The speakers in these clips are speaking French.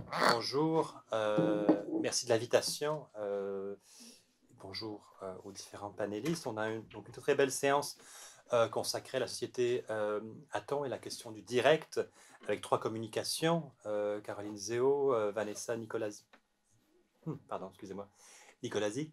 Bonjour, merci de l'invitation. Bonjour aux différents panélistes. On a donc une très belle séance consacrée à la société Aton et la question du direct, avec 3 communications, Caroline Zéo, Vanessa Nicolasi, pardon, excusez-moi, Nicolasic,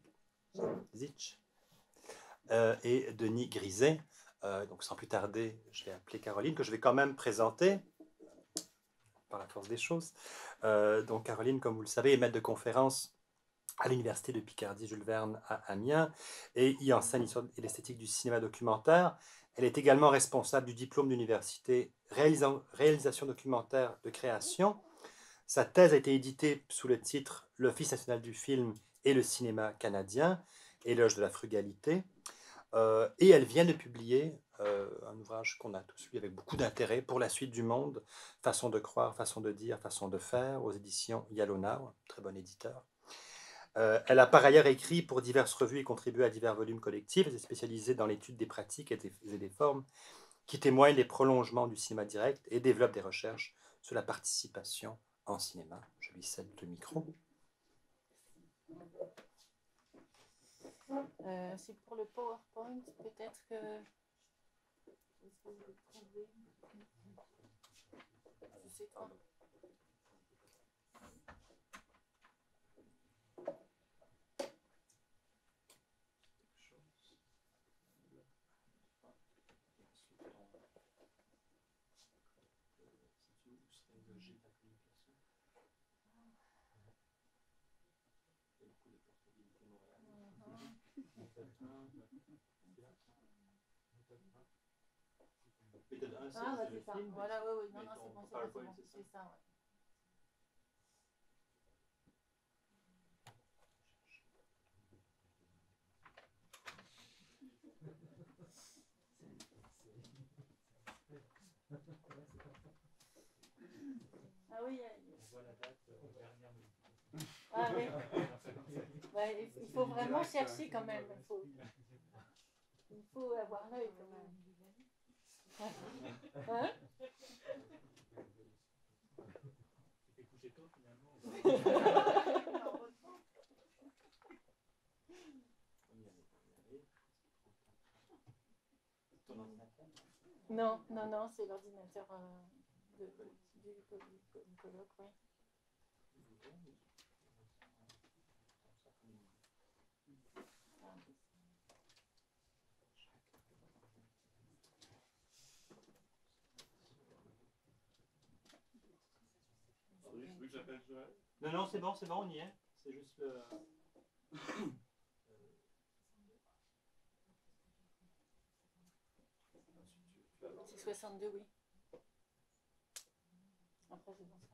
et Denis Griset. Donc sans plus tarder, je vais appeler Caroline, que je vais quand même présenter par la force des choses. Donc Caroline, comme vous le savez, est maître de conférence à l'université de Picardie Jules Verne à Amiens et y enseigne l'histoire et l'esthétique du cinéma documentaire. Elle est également responsable du diplôme d'université réalisation documentaire de création. Sa thèse a été éditée sous le titre L'Office national du film et le cinéma canadien, éloge de la frugalité. Et elle vient de publier un ouvrage qu'on a tous lu avec beaucoup d'intérêt, Pour la suite du monde, façon de croire, façon de dire, façon de faire, aux éditions Yalona, très bon éditeur. Elle a par ailleurs écrit pour diverses revues et contribué à divers volumes collectifs. Elle est spécialisée dans l'étude des pratiques et des formes qui témoignent des prolongements du cinéma direct et développe des recherches sur la participation en cinéma. Je lui cède le micro. C'est pour le PowerPoint, peut-être que... Je sais pas. Ah, bah c'est ça. Voilà, oui, oui. Non, non, c'est bon, c'est bon. C'est ça, ouais. Ah oui, on voit la date dernière modification. Ah oui. Ouais, il faut vraiment chercher quand même. Il faut avoir l'œil quand même. Hein? Tu t'es couché tôt finalement. Non, non, non, c'est l'ordinateur du colloque, oui. Que j'appelle Joël? Non, non, c'est bon, on y est. C'est juste le... C'est 62, oui. Après, je pense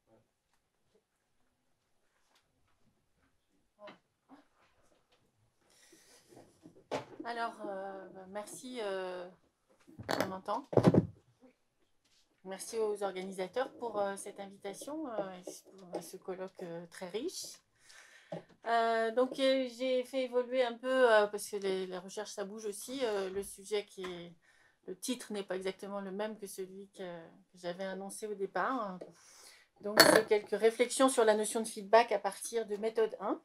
pas. Alors, merci, on m'entend. Merci aux organisateurs pour cette invitation, pour ce colloque très riche. Donc, j'ai fait évoluer un peu, parce que les recherches, ça bouge aussi, le sujet le titre n'est pas exactement le même que celui que j'avais annoncé au départ. Donc, c'est quelques réflexions sur la notion de feedback à partir de méthode 1.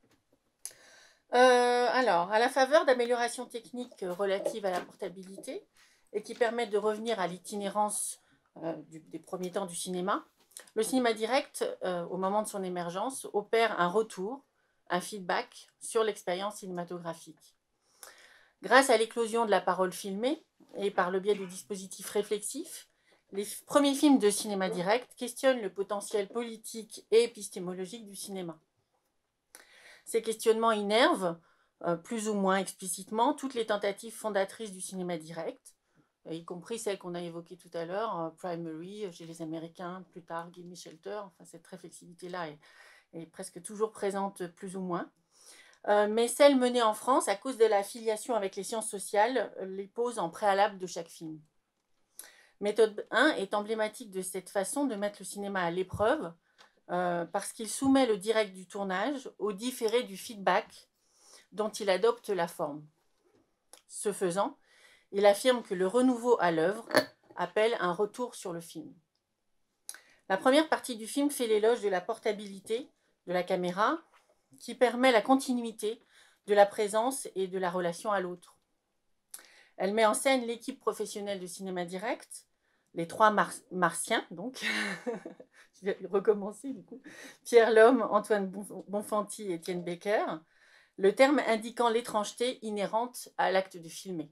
Alors, à la faveur d'améliorations techniques relatives à la portabilité et qui permettent de revenir à l'itinérance des premiers temps du cinéma, le cinéma direct, au moment de son émergence, opère un retour, un feedback sur l'expérience cinématographique. Grâce à l'éclosion de la parole filmée et par le biais des dispositifs réflexifs, les premiers films de cinéma direct questionnent le potentiel politique et épistémologique du cinéma. Ces questionnements innervent, plus ou moins explicitement, toutes les tentatives fondatrices du cinéma direct, y compris celles qu'on a évoquées tout à l'heure, Primary, chez les Américains, plus tard Gimme Shelter. Enfin, cette réflexivité-là est presque toujours présente, plus ou moins. Mais celles menées en France, à cause de la filiation avec les sciences sociales, les pose en préalable de chaque film. Méthode 1 est emblématique de cette façon de mettre le cinéma à l'épreuve, parce qu'il soumet le direct du tournage au différé du feedback dont il adopte la forme. Ce faisant, il affirme que le renouveau à l'œuvre appelle un retour sur le film. La première partie du film fait l'éloge de la portabilité de la caméra, qui permet la continuité de la présence et de la relation à l'autre. Elle met en scène l'équipe professionnelle de cinéma direct, les trois martiens, donc, je vais recommencer du coup, Pierre Lhomme, Antoine Bonfanti et Étienne Becker, le terme indiquant l'étrangeté inhérente à l'acte de filmer.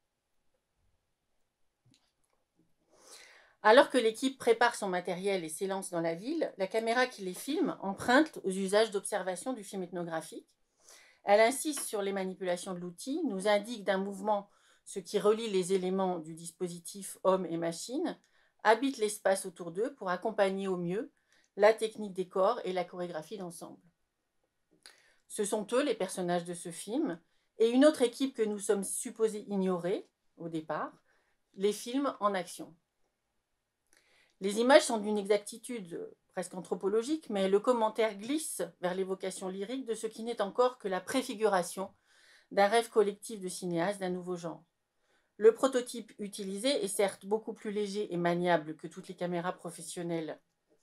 Alors que l'équipe prépare son matériel et s'élance dans la ville, la caméra qui les filme emprunte aux usages d'observation du film ethnographique. Elle insiste sur les manipulations de l'outil, nous indique d'un mouvement ce qui relie les éléments du dispositif homme et machine, habite l'espace autour d'eux pour accompagner au mieux la technique des corps et la chorégraphie d'ensemble. Ce sont eux les personnages de ce film, et une autre équipe que nous sommes supposés ignorer au départ, les films en action. Les images sont d'une exactitude presque anthropologique, mais le commentaire glisse vers l'évocation lyrique de ce qui n'est encore que la préfiguration d'un rêve collectif de cinéaste d'un nouveau genre. Le prototype utilisé est certes beaucoup plus léger et maniable que toutes les caméras professionnelles.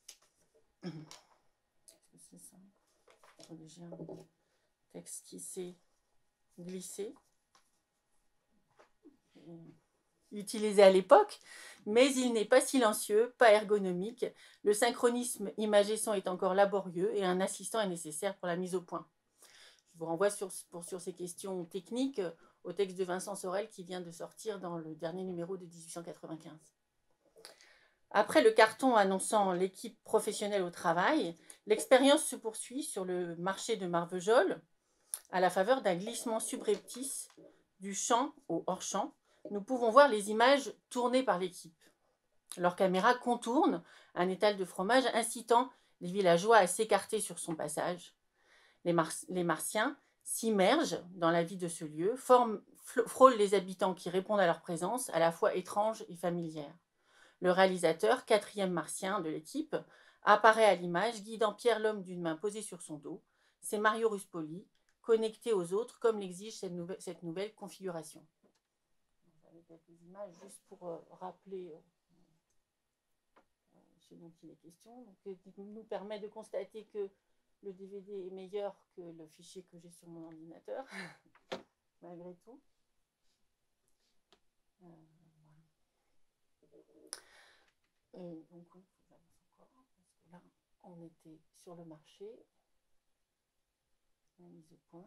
C'est ça. J'ai un texte qui s'est glissé. Utilisé à l'époque, mais il n'est pas silencieux, pas ergonomique. Le synchronisme image-son est encore laborieux et un assistant est nécessaire pour la mise au point. Je vous renvoie sur ces questions techniques au texte de Vincent Sorel qui vient de sortir dans le dernier numéro de 1895. Après le carton annonçant l'équipe professionnelle au travail, l'expérience se poursuit sur le marché de Marvejols à la faveur d'un glissement subreptice du champ au hors-champ. Nous pouvons voir les images tournées par l'équipe. Leur caméra contourne un étal de fromage incitant les villageois à s'écarter sur son passage. Les martiens s'immergent dans la vie de ce lieu, frôlent les habitants qui répondent à leur présence, à la fois étrange et familière. Le réalisateur, quatrième martien de l'équipe, apparaît à l'image, guidant Pierre Lhomme d'une main posée sur son dos. C'est Mario Ruspoli, connecté aux autres, comme l'exige cette nouvelle configuration. J'avais quelques images juste pour rappeler ce dont il est question. Donc, qui nous permet de constater que le DVD est meilleur que le fichier que j'ai sur mon ordinateur, malgré tout. Voilà. Et donc, il faut avancer encore, parce que là, on était sur le marché, la mise au point.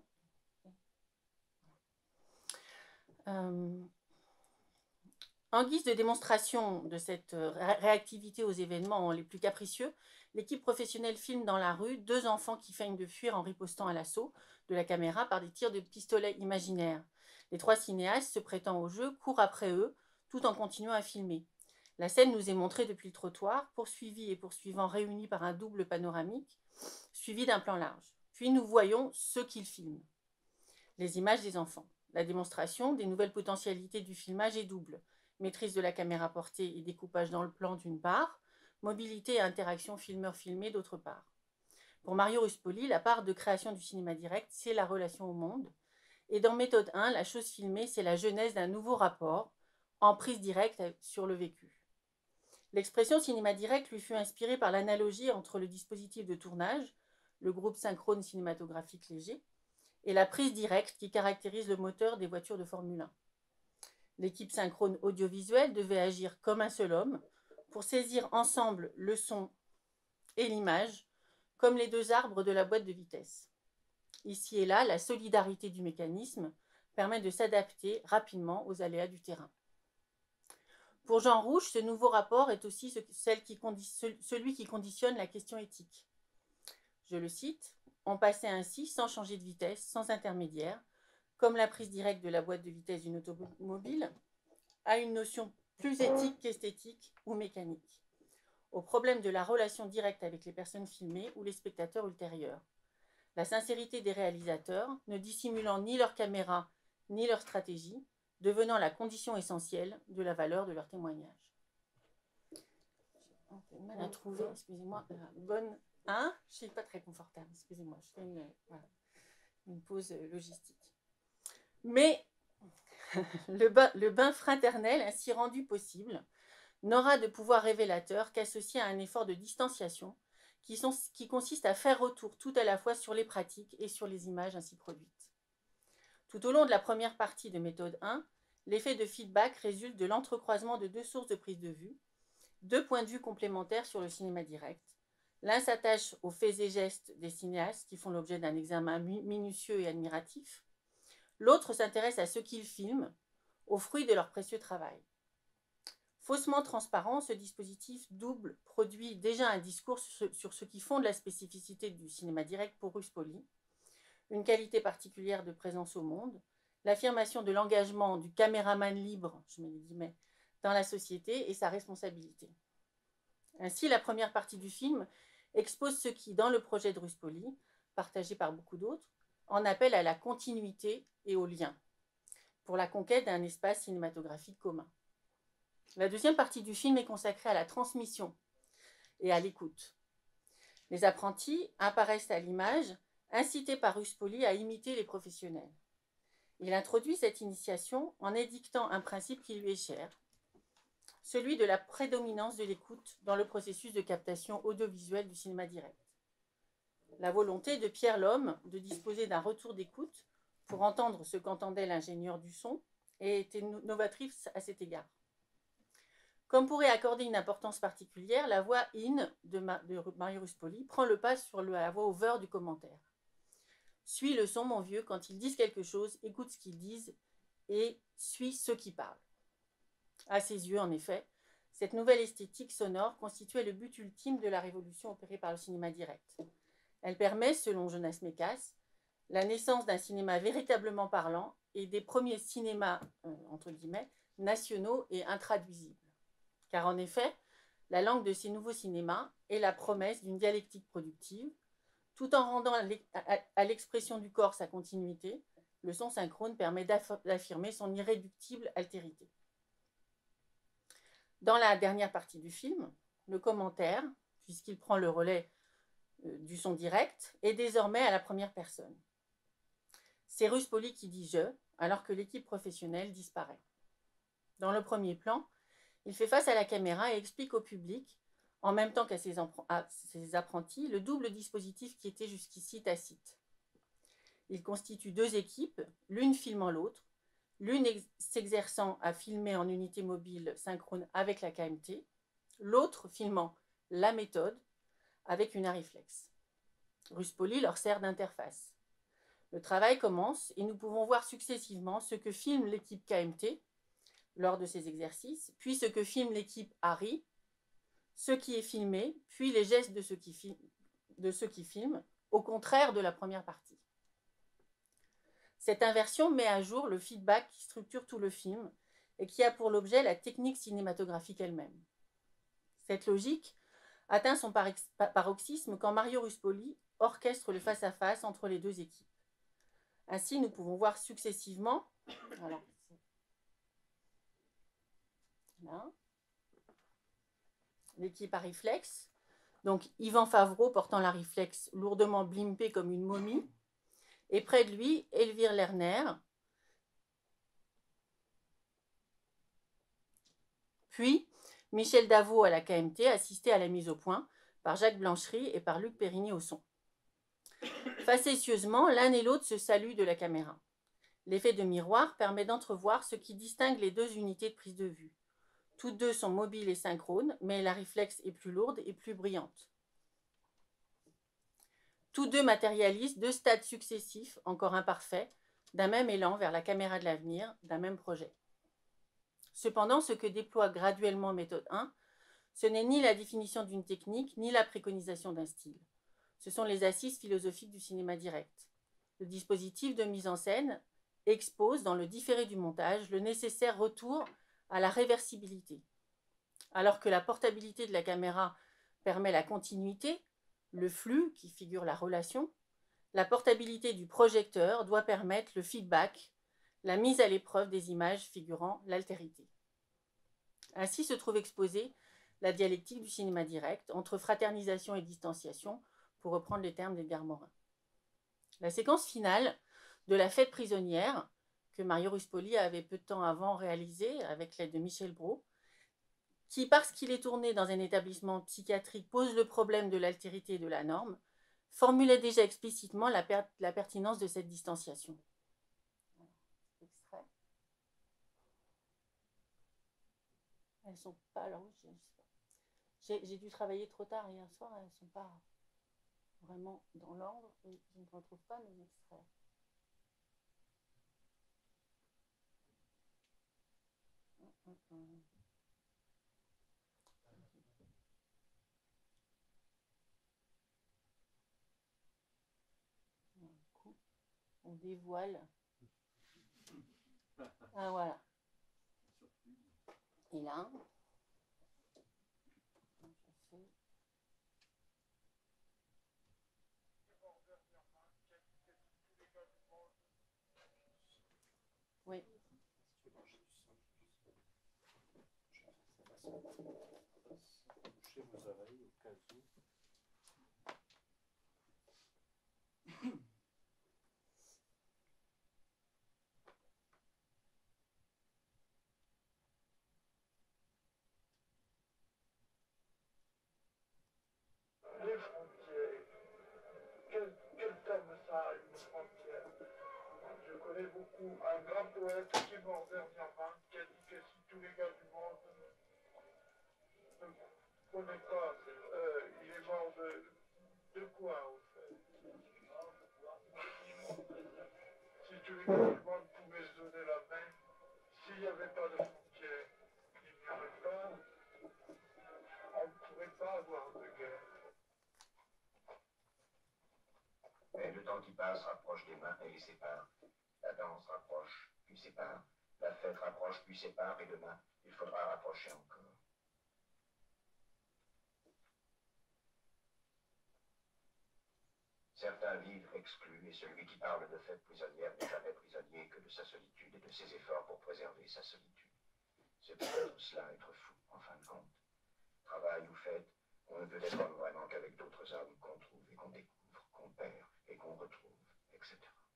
En guise de démonstration de cette réactivité aux événements les plus capricieux, l'équipe professionnelle filme dans la rue 2 enfants qui feignent de fuir en ripostant à l'assaut de la caméra par des tirs de pistolet imaginaires. Les 3 cinéastes, se prêtant au jeu, courent après eux, tout en continuant à filmer. La scène nous est montrée depuis le trottoir, poursuivie et poursuivant réunis par un double panoramique, suivi d'un plan large. Puis nous voyons ceux qu'ils filment. Les images des enfants. La démonstration des nouvelles potentialités du filmage est double. Maîtrise de la caméra portée et découpage dans le plan d'une part, mobilité et interaction filmeur-filmé d'autre part. Pour Mario Ruspoli, la part de création du cinéma direct, c'est la relation au monde. Et dans Méthode 1, la chose filmée, c'est la genèse d'un nouveau rapport, en prise directe sur le vécu. L'expression cinéma direct lui fut inspirée par l'analogie entre le dispositif de tournage, le groupe synchrone cinématographique léger, et la prise directe qui caractérise le moteur des voitures de Formule 1. L'équipe synchrone audiovisuelle devait agir comme un seul homme pour saisir ensemble le son et l'image, comme les 2 arbres de la boîte de vitesse. Ici et là, la solidarité du mécanisme permet de s'adapter rapidement aux aléas du terrain. Pour Jean Rouch, ce nouveau rapport est aussi celui qui conditionne la question éthique. Je le cite, « On passait ainsi sans changer de vitesse, sans intermédiaire, comme la prise directe de la boîte de vitesse d'une automobile, à une notion plus éthique qu'esthétique ou mécanique, au problème de la relation directe avec les personnes filmées ou les spectateurs ultérieurs. La sincérité des réalisateurs, ne dissimulant ni leur caméra ni leur stratégie, devenant la condition essentielle de la valeur de leur témoignage. » J'ai un peu de mal à trouver, excusez-moi, la bonne... Hein, je ne suis pas très confortable, excusez-moi, je fais une pause logistique. Mais le bain fraternel ainsi rendu possible n'aura de pouvoir révélateur qu'associé à un effort de distanciation qui consiste à faire retour tout à la fois sur les pratiques et sur les images ainsi produites. Tout au long de la première partie de méthode 1, l'effet de feedback résulte de l'entrecroisement de deux sources de prise de vue, deux points de vue complémentaires sur le cinéma direct. L'un s'attache aux faits et gestes des cinéastes qui font l'objet d'un examen minutieux et admiratif. L'autre s'intéresse à ce qu'ils filment, aux fruits de leur précieux travail. Faussement transparent, ce dispositif double produit déjà un discours sur ce qui fonde la spécificité du cinéma direct pour Ruspoli, une qualité particulière de présence au monde, l'affirmation de l'engagement du caméraman libre, je mets les guillemets, dans la société et sa responsabilité. Ainsi, la première partie du film expose ce qui, dans le projet de Ruspoli, partagé par beaucoup d'autres, en appelle à la continuité et au lien, pour la conquête d'un espace cinématographique commun. La deuxième partie du film est consacrée à la transmission et à l'écoute. Les apprentis apparaissent à l'image, incités par Ruspoli à imiter les professionnels. Il introduit cette initiation en édictant un principe qui lui est cher, celui de la prédominance de l'écoute dans le processus de captation audiovisuelle du cinéma direct. La volonté de Pierre Lhomme de disposer d'un retour d'écoute pour entendre ce qu'entendait l'ingénieur du son était novatrice à cet égard. Comme pourrait accorder une importance particulière, la voix in de Mario Ruspoli prend le pas sur la voix over du commentaire. Suis le son, mon vieux, quand ils disent quelque chose, écoute ce qu'ils disent et suis ceux qui parlent. À ses yeux, en effet, cette nouvelle esthétique sonore constituait le but ultime de la révolution opérée par le cinéma direct. Elle permet, selon Jonas Mekas, la naissance d'un cinéma véritablement parlant et des premiers cinémas, entre guillemets, nationaux et intraduisibles. Car en effet, la langue de ces nouveaux cinémas est la promesse d'une dialectique productive, tout en rendant à l'expression du corps sa continuité, le son synchrone permet d'affirmer son irréductible altérité. Dans la dernière partie du film, le commentaire, puisqu'il prend le relais du son direct, est désormais à la première personne. C'est Ruspoli qui dit « je », alors que l'équipe professionnelle disparaît. Dans le premier plan, il fait face à la caméra et explique au public, en même temps qu'à ses apprentis, le double dispositif qui était jusqu'ici tacite. Il constitue deux équipes, l'une filmant l'autre, l'une s'exerçant à filmer en unité mobile synchrone avec la KMT, l'autre filmant la méthode avec une Arriflex. Ruspoli leur sert d'interface. Le travail commence et nous pouvons voir successivement ce que filme l'équipe KMT lors de ces exercices, puis ce que filme l'équipe Arri, ce qui est filmé, puis les gestes de ceux qui filment, au contraire de la première partie. Cette inversion met à jour le feedback qui structure tout le film et qui a pour l'objet la technique cinématographique elle-même. Cette logique atteint son paroxysme quand Mario Ruspoli orchestre le face-à-face entre les deux équipes. Ainsi, nous pouvons voir successivement l'équipe Arriflex, donc Yvan Favreau portant l'Arriflex lourdement blimpé comme une momie, et près de lui, Elvire Lerner, puis Michel Davot à la KMT, assisté à la mise au point par Jacques Blanchery et par Luc Périgny au son. Facétieusement, l'un et l'autre se saluent de la caméra. L'effet de miroir permet d'entrevoir ce qui distingue les deux unités de prise de vue. Toutes deux sont mobiles et synchrones, mais l'Arriflex est plus lourde et plus brillante. Tous deux matérialisent deux stades successifs, encore imparfaits, d'un même élan vers la caméra de l'avenir, d'un même projet. Cependant, ce que déploie graduellement méthode 1, ce n'est ni la définition d'une technique, ni la préconisation d'un style. Ce sont les assises philosophiques du cinéma direct. Le dispositif de mise en scène expose, dans le différé du montage, le nécessaire retour à la réversibilité. Alors que la portabilité de la caméra permet la continuité, le flux qui figure la relation, la portabilité du projecteur doit permettre le feedback, la mise à l'épreuve des images figurant l'altérité. Ainsi se trouve exposée la dialectique du cinéma direct entre fraternisation et distanciation, pour reprendre les termes d'Edgar Morin. La séquence finale de la fête prisonnière, que Mario Ruspoli avait peu de temps avant réalisée avec l'aide de Michel Brault, qui, parce qu'il est tourné dans un établissement psychiatrique, pose le problème de l'altérité et de la norme, formulait déjà explicitement la pertinence de cette distanciation. Extrait. Elles ne sont pas, alors oui, je sais pas. J'ai dû travailler trop tard hier soir, elles ne sont pas vraiment dans l'ordre et je ne retrouve pas mes extraits. Du coup, on dévoile. Ah voilà. Et là, oui. Bouchez vos oreilles au cas où. Les frontières. Quel terme ça, une frontière? Je connais beaucoup un grand poète qui est mort dernièrement, qui a dit que si tous les gars du monde ne connaissent pas, il est mort de quoi en fait? Si tous les gars du monde pouvaient se donner la main, s'il n'y avait pas de frontières, il n'y aurait pas, on ne pourrait pas avoir de guerre. Mais le temps qui passe rapproche des mains et les sépare. La danse rapproche, puis sépare. La fête rapproche, puis sépare, et demain, il faudra rapprocher encore. Certains vivent exclus, et celui qui parle de fête prisonnière n'est jamais prisonnier que de sa solitude et de ses efforts pour préserver sa solitude. C'est peut-être cela être fou, en fin de compte. Travail ou fête, on ne peut être homme vraiment qu'avec d'autres hommes qu'on trouve et qu'on découvre, qu'on perd et qu'on retrouve, etc.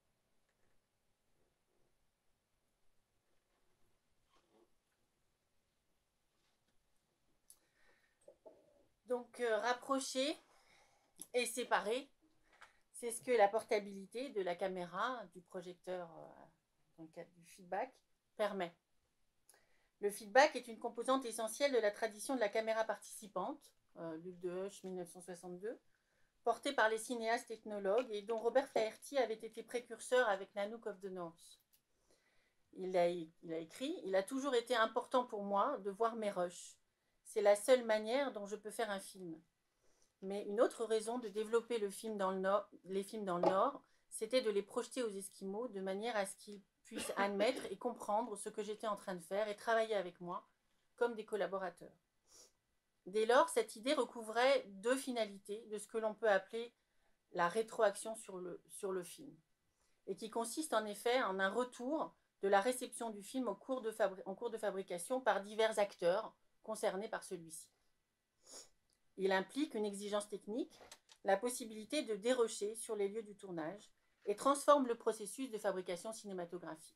Donc, rapprocher et séparer, c'est ce que la portabilité de la caméra, du projecteur, dans le cadre du feedback, permet. Le feedback est une composante essentielle de la tradition de la caméra participante, Luc Dehoche, 1962, portée par les cinéastes ethnologues et dont Robert Flaherty avait été précurseur avec Nanook of the North. Il a écrit « Il a toujours été important pour moi de voir mes rushs. C'est la seule manière dont je peux faire un film. Mais une autre raison de développer les films dans le Nord, c'était de les projeter aux Esquimaux de manière à ce qu'ils puissent admettre et comprendre ce que j'étais en train de faire et travailler avec moi comme des collaborateurs. Dès lors, cette idée recouvrait deux finalités de ce que l'on peut appeler la rétroaction sur le film, et qui consiste en effet en un retour de la réception du film en cours de fabrication par divers acteurs concernés par celui-ci. Il implique une exigence technique, la possibilité de dérocher sur les lieux du tournage et transforme le processus de fabrication cinématographique.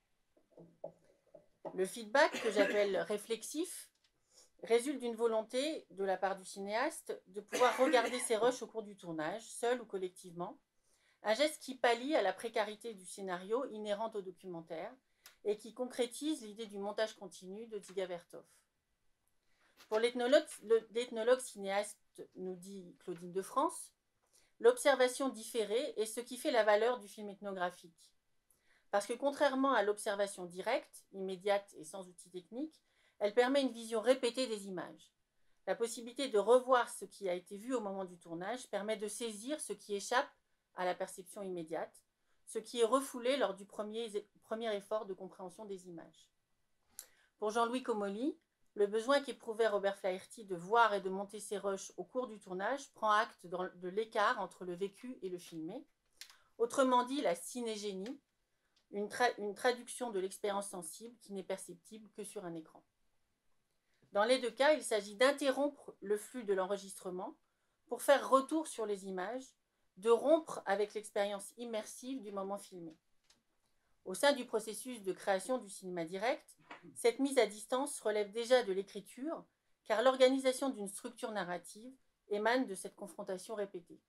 Le feedback, que j'appelle réflexif, résulte d'une volonté de la part du cinéaste de pouvoir regarder ses rushs au cours du tournage, seul ou collectivement, un geste qui pallie à la précarité du scénario inhérente au documentaire et qui concrétise l'idée du montage continu de Dziga Vertov. Pour l'ethnologue cinéaste, nous dit Claudine de France, l'observation différée est ce qui fait la valeur du film ethnographique. Parce que contrairement à l'observation directe, immédiate et sans outils techniques, elle permet une vision répétée des images. La possibilité de revoir ce qui a été vu au moment du tournage permet de saisir ce qui échappe à la perception immédiate, ce qui est refoulé lors du premier effort de compréhension des images. Pour Jean-Louis Comolli, le besoin qu'éprouvait Robert Flaherty de voir et de monter ses rushs au cours du tournage prend acte de l'écart entre le vécu et le filmé. Autrement dit, la cinégénie, une traduction de l'expérience sensible qui n'est perceptible que sur un écran. Dans les deux cas, il s'agit d'interrompre le flux de l'enregistrement pour faire retour sur les images, de rompre avec l'expérience immersive du moment filmé. Au sein du processus de création du cinéma direct, cette mise à distance relève déjà de l'écriture car l'organisation d'une structure narrative émane de cette confrontation répétée.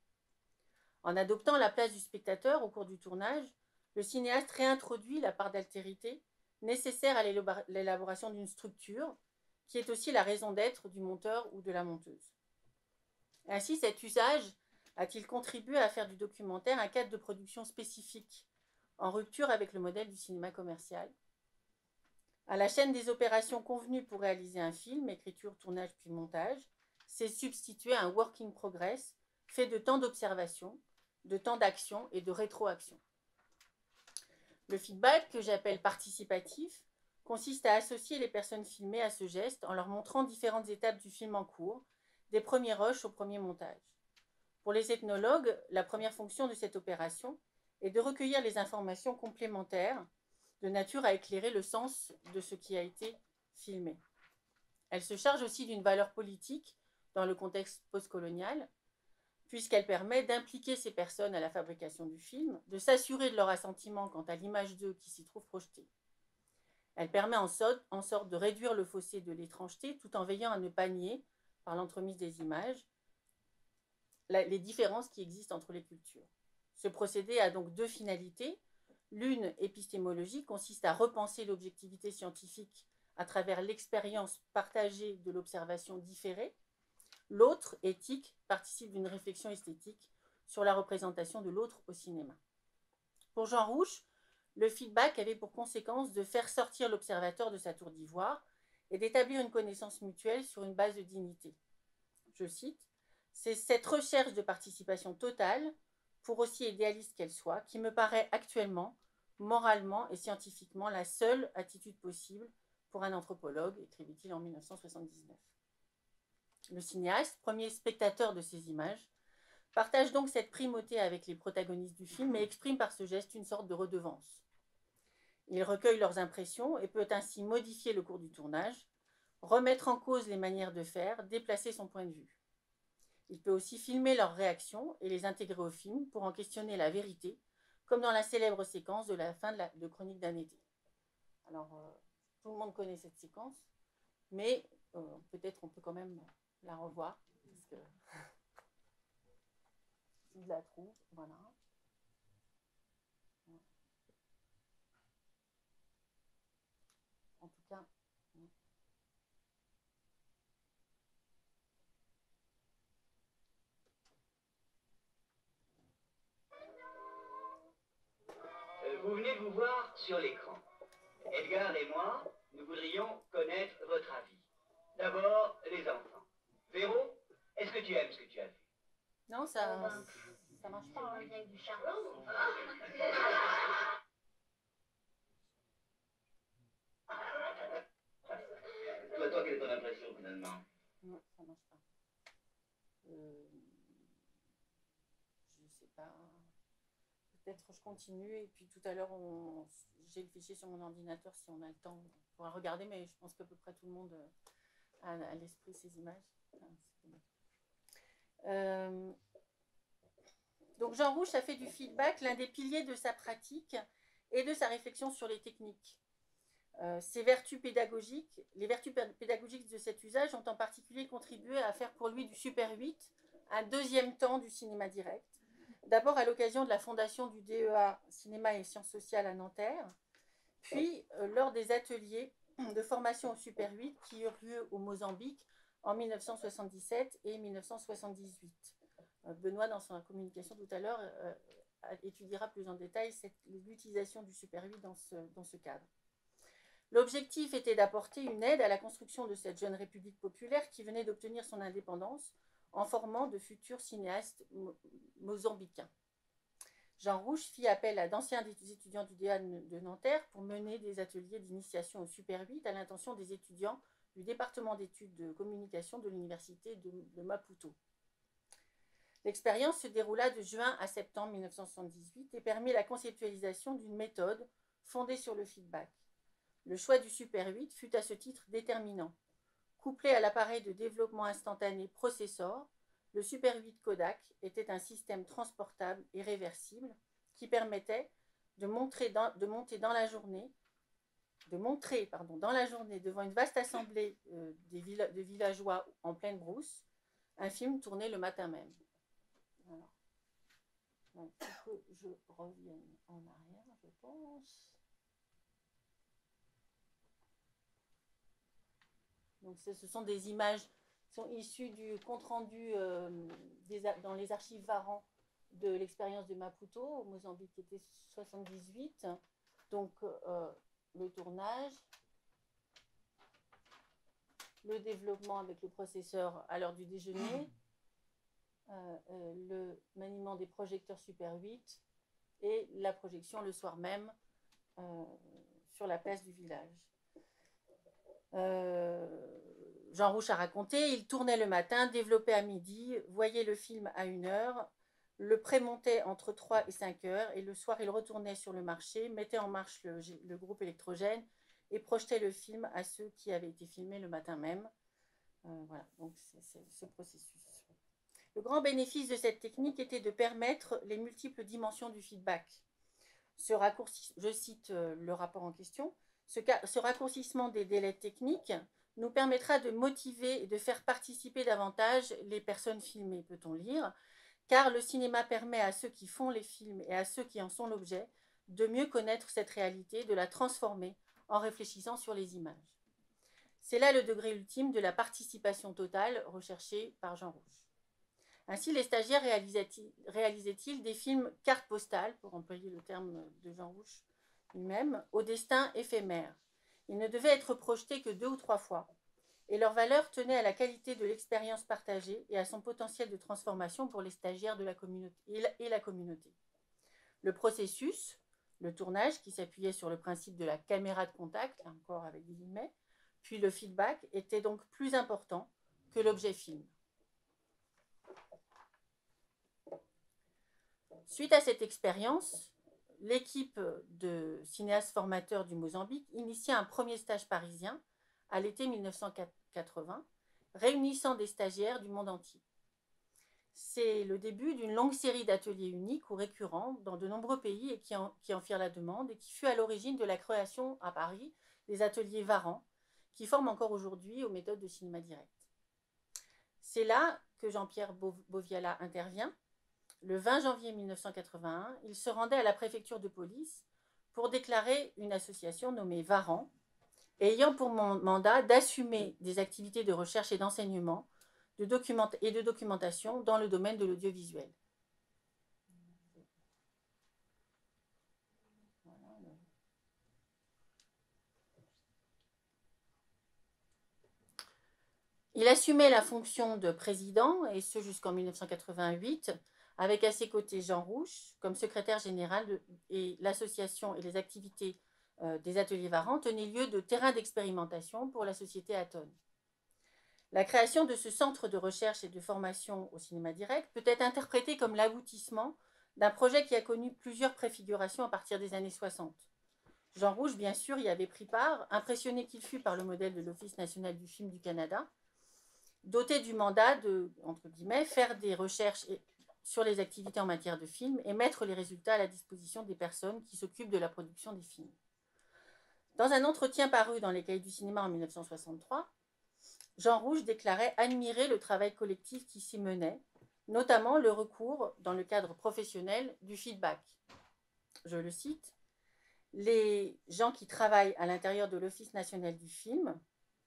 En adoptant la place du spectateur au cours du tournage, le cinéaste réintroduit la part d'altérité nécessaire à l'élaboration d'une structure, qui est aussi la raison d'être du monteur ou de la monteuse. Ainsi, cet usage a-t-il contribué à faire du documentaire un cadre de production spécifique, en rupture avec le modèle du cinéma commercial. À la chaîne des opérations convenues pour réaliser un film, écriture, tournage puis montage, s'est substitué un work in progress fait de temps d'observation, de temps d'action et de rétroaction. Le feedback, que j'appelle participatif, consiste à associer les personnes filmées à ce geste en leur montrant différentes étapes du film en cours, des premiers rushs au premier montage. Pour les ethnologues, la première fonction de cette opération est de recueillir les informations complémentaires de nature à éclairer le sens de ce qui a été filmé. Elle se charge aussi d'une valeur politique dans le contexte postcolonial, puisqu'elle permet d'impliquer ces personnes à la fabrication du film, de s'assurer de leur assentiment quant à l'image d'eux qui s'y trouve projetée. Elle permet en sorte de réduire le fossé de l'étrangeté tout en veillant à ne pas nier, par l'entremise des images, les différences qui existent entre les cultures. Ce procédé a donc deux finalités. L'une, épistémologique, consiste à repenser l'objectivité scientifique à travers l'expérience partagée de l'observation différée. L'autre, éthique, participe d'une réflexion esthétique sur la représentation de l'autre au cinéma. Pour Jean Rouch, le feedback avait pour conséquence de faire sortir l'observateur de sa tour d'ivoire et d'établir une connaissance mutuelle sur une base de dignité. Je cite, « C'est cette recherche de participation totale, pour aussi idéaliste qu'elle soit, qui me paraît actuellement, moralement et scientifiquement, la seule attitude possible pour un anthropologue », écrivit-il en 1979. Le cinéaste, premier spectateur de ces images, partage donc cette primauté avec les protagonistes du film et exprime par ce geste une sorte de redevance. Il recueille leurs impressions et peut ainsi modifier le cours du tournage, remettre en cause les manières de faire, déplacer son point de vue. Il peut aussi filmer leurs réactions et les intégrer au film pour en questionner la vérité, comme dans la célèbre séquence de la fin de Chronique d'un été. Alors, tout le monde connaît cette séquence, mais peut-être on peut quand même la revoir, parce que si je la trouve, voilà. En tout cas, vous venez de vous voir sur l'écran. Edgar et moi, nous voudrions connaître votre avis. D'abord, les enfants. Véro, est-ce que tu aimes ce que tu as vu? Non, ça marche pas. Hein. Avec du charbon. Toi, quelle est ton impression finalement? Non, ça marche pas. Je sais pas. Peut-être je continue et puis tout à l'heure, j'ai le fichier sur mon ordinateur si on a le temps. On pourra regarder, mais je pense qu'à peu près tout le monde a à l'esprit ces images. Donc Jean Rouch a fait du feedback l'un des piliers de sa pratique et de sa réflexion sur les techniques. Les vertus pédagogiques de cet usage ont en particulier contribué à faire pour lui du Super 8 un deuxième temps du cinéma direct. D'abord à l'occasion de la fondation du DEA Cinéma et Sciences Sociales à Nanterre, puis lors des ateliers de formation au Super 8 qui eurent lieu au Mozambique en 1977 et 1978. Benoît, dans sa communication tout à l'heure, étudiera plus en détail l'utilisation du Super 8 dans ce cadre. L'objectif était d'apporter une aide à la construction de cette jeune république populaire qui venait d'obtenir son indépendance en formant de futurs cinéastes mozambicains. Jean Rouch fit appel à d'anciens étudiants du DEA de Nanterre pour mener des ateliers d'initiation au Super 8 à l'intention des étudiants du département d'études de communication de l'université de Maputo. L'expérience se déroula de juin à septembre 1978 et permit la conceptualisation d'une méthode fondée sur le feedback. Le choix du Super 8 fut à ce titre déterminant. Couplé à l'appareil de développement instantané Processor, le Super 8 Kodak était un système transportable et réversible qui permettait de monter dans la journée montrer dans la journée devant une vaste assemblée de villageois en pleine brousse un film tourné le matin même. Alors, donc, il faut que je revienne en arrière, je pense. Donc, ce sont des images qui sont issues du compte-rendu dans les archives Varan de l'expérience de Maputo au Mozambique, qui était 78. Donc, le tournage, le développement avec le processeur à l'heure du déjeuner, le maniement des projecteurs Super 8 et la projection le soir même sur la place du village. Jean Rouch a raconté, il tournait le matin, développait à midi, voyait le film à 1h, le prémontait entre 3 et 5 heures, et le soir il retournait sur le marché, mettait en marche le groupe électrogène et projetait le film à ceux qui avaient été filmés le matin même. Voilà, donc c'est ce processus. Le grand bénéfice de cette technique était de permettre les multiples dimensions du feedback. Je cite le rapport en question, ce raccourcissement des délais techniques nous permettra de motiver et de faire participer davantage les personnes filmées, peut-on lire, car le cinéma permet à ceux qui font les films et à ceux qui en sont l'objet de mieux connaître cette réalité, de la transformer en réfléchissant sur les images. C'est là le degré ultime de la participation totale recherchée par Jean Rouch. Ainsi, les stagiaires réalisaient-ils des films cartes postales, pour employer le terme de Jean Rouch lui-même, au destin éphémère. Ils ne devaient être projetés que 2 ou 3 fois, et leur valeur tenait à la qualité de l'expérience partagée et à son potentiel de transformation pour les stagiaires de la communauté et la communauté. Le processus, le tournage qui s'appuyait sur le principe de la caméra de contact, là encore avec des guillemets, puis le feedback était donc plus important que l'objet film. Suite à cette expérience, l'équipe de cinéastes formateurs du Mozambique initia un premier stage parisien à l'été 1980, réunissant des stagiaires du monde entier. C'est le début d'une longue série d'ateliers uniques ou récurrents dans de nombreux pays et qui en firent la demande et qui fut à l'origine de la création à Paris des ateliers Varan, qui forment encore aujourd'hui aux méthodes de cinéma direct. C'est là que Jean-Pierre Boviala intervient. Le 20 janvier 1981, il se rendait à la préfecture de police pour déclarer une association nommée Varan, ayant pour mandat d'assumer des activités de recherche et d'enseignement et de documentation dans le domaine de l'audiovisuel. Il assumait la fonction de président, et ce jusqu'en 1988, avec à ses côtés Jean Rouch comme secrétaire général et l'association et les activités des ateliers Varan tenaient lieu de terrain d'expérimentation pour la société Aton. La création de ce centre de recherche et de formation au cinéma direct peut être interprétée comme l'aboutissement d'un projet qui a connu plusieurs préfigurations à partir des années 60. Jean Rouch, bien sûr, y avait pris part, impressionné qu'il fut par le modèle de l'Office national du film du Canada, doté du mandat de, entre guillemets, faire des recherches sur les activités en matière de film et mettre les résultats à la disposition des personnes qui s'occupent de la production des films. Dans un entretien paru dans les Cahiers du cinéma en 1963, Jean Rouch déclarait admirer le travail collectif qui s'y menait, notamment le recours, dans le cadre professionnel, du feedback. Je le cite, « Les gens qui travaillent à l'intérieur de l'Office national du film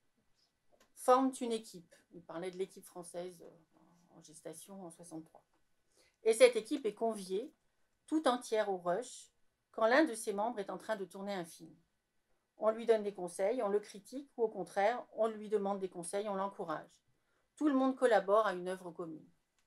forment une équipe. » Il parlait de l'équipe française en gestation en 1963. Et cette équipe est conviée, tout entière au rush, quand l'un de ses membres est en train de tourner un film. On lui donne des conseils, on le critique, ou au contraire, on lui demande des conseils, on l'encourage. Tout le monde collabore à une œuvre commune.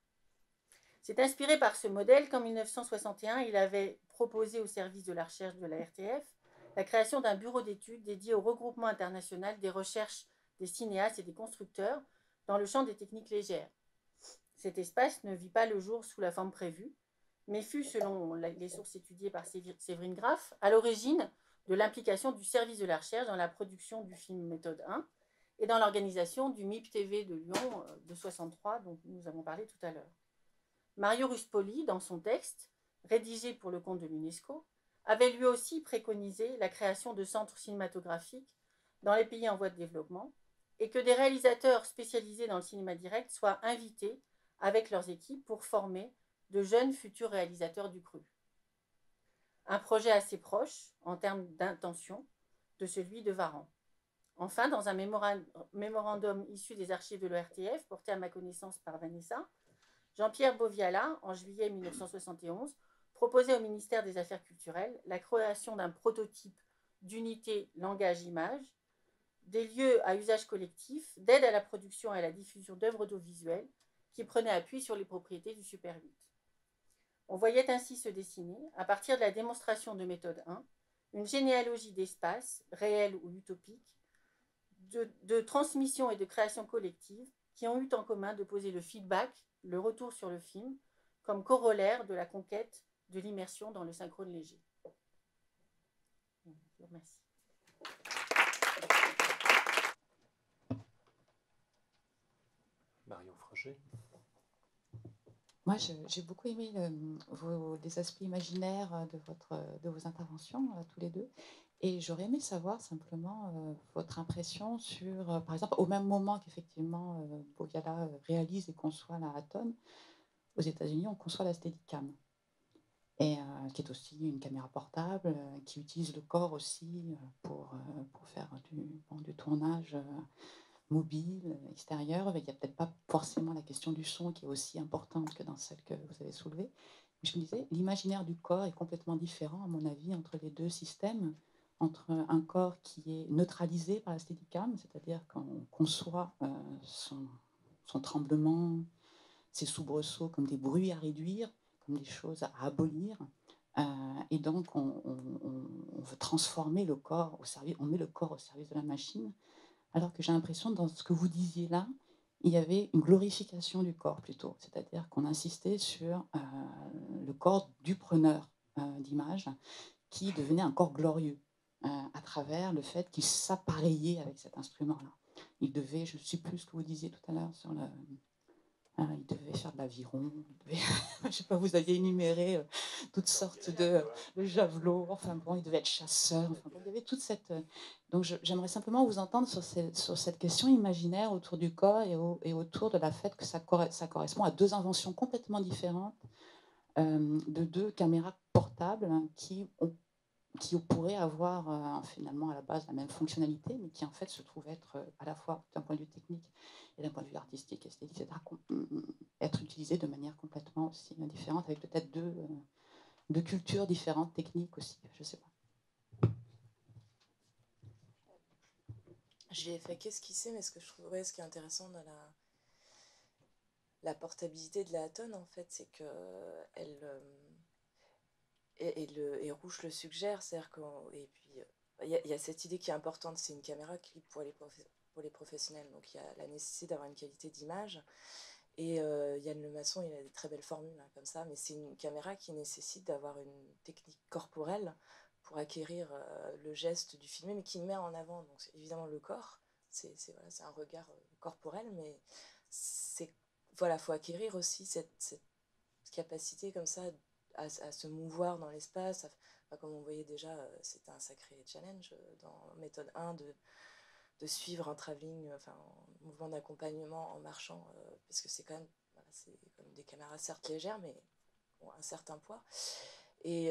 C'est inspiré par ce modèle qu'en 1961, il avait proposé au service de la recherche de la RTF la création d'un bureau d'études dédié au regroupement international des recherches des cinéastes et des constructeurs dans le champ des techniques légères. Cet espace ne vit pas le jour sous la forme prévue, mais fut, selon les sources étudiées par Séverine Graff, à l'origine de l'implication du service de la recherche dans la production du film Méthode 1 et dans l'organisation du MIP TV de Lyon de 63, dont nous avons parlé tout à l'heure. Mario Ruspoli, dans son texte, rédigé pour le compte de l'UNESCO, avait lui aussi préconisé la création de centres cinématographiques dans les pays en voie de développement et que des réalisateurs spécialisés dans le cinéma direct soient invités avec leurs équipes pour former de jeunes futurs réalisateurs du cru. Un projet assez proche, en termes d'intention, de celui de Varan. Enfin, dans un mémorandum issu des archives de l'ORTF, porté à ma connaissance par Vanessa, Jean-Pierre Boviala, en juillet 1971, proposait au ministère des Affaires culturelles la création d'un prototype d'unité langage-image, des lieux à usage collectif, d'aide à la production et à la diffusion d'œuvres audiovisuelles qui prenaient appui sur les propriétés du Super 8. On voyait ainsi se dessiner, à partir de la démonstration de méthode 1, une généalogie d'espaces, réels ou utopiques, de transmission et de création collective qui ont eu en commun de poser le feedback, le retour sur le film, comme corollaire de la conquête de l'immersion dans le synchrone léger. Je vous remercie. Marion Froger. Moi, j'ai beaucoup aimé les aspects imaginaires de vos interventions, tous les deux. Et j'aurais aimé savoir simplement votre impression sur, par exemple, au même moment qu'effectivement Boviala réalise et conçoit la Aton, aux États-Unis, on conçoit la Steadicam, et qui est aussi une caméra portable, qui utilise le corps aussi pour faire du tournage mobile, extérieur. Il n'y a peut-être pas forcément la question du son qui est aussi importante que dans celle que vous avez soulevée. Mais je me disais, l'imaginaire du corps est complètement différent, à mon avis, entre les deux systèmes, entre un corps qui est neutralisé par la Steadicam, c'est-à-dire qu'on conçoit son tremblement, ses soubresauts comme des bruits à réduire, comme des choses à abolir. Et donc, on veut transformer le corps au service, on met le corps au service de la machine, alors que j'ai l'impression, dans ce que vous disiez là, il y avait une glorification du corps plutôt, c'est-à-dire qu'on insistait sur le corps du preneur d'image qui devenait un corps glorieux à travers le fait qu'il s'appareillait avec cet instrument-là. Il devait, je ne sais plus ce que vous disiez tout à l'heure sur le... il devait faire de l'aviron, je ne sais pas, vous aviez énuméré toutes sortes de javelot, enfin bon, il devait être chasseur, enfin, bon, il y avait toute cette... donc j'aimerais simplement vous entendre sur cette question imaginaire autour du corps et autour de la fait que ça correspond à deux inventions complètement différentes, de deux caméras portables qui pourraient avoir finalement à la base la même fonctionnalité, mais qui en fait se trouvent être à la fois d'un point de vue technique et d'un point de vue artistique, esthétique, etc., être utilisées de manière complètement aussi différente, avec peut-être deux cultures différentes, techniques aussi, je ne sais pas. J'ai fait qu'esquisser, mais ce que je trouvais, ce qui est intéressant dans la portabilité de la Aton, en fait, c'est que et Rouge le suggère, c'est-à-dire et puis il y a cette idée qui est importante, c'est une caméra qui pour les professionnels, donc il y a la nécessité d'avoir une qualité d'image. Et Yann Lemasson, il a des très belles formules hein, comme ça, mais c'est une caméra qui nécessite d'avoir une technique corporelle pour acquérir le geste du filmé, mais qui met en avant donc évidemment le corps. C'est un regard corporel, mais voilà, faut acquérir aussi cette capacité comme ça à se mouvoir dans l'espace. Comme on voyait déjà, c'était un sacré challenge dans méthode 1 de suivre un travelling, enfin un mouvement d'accompagnement en marchant, parce que c'est quand même, voilà, c'est comme des caméras certes légères, mais ont un certain poids. Et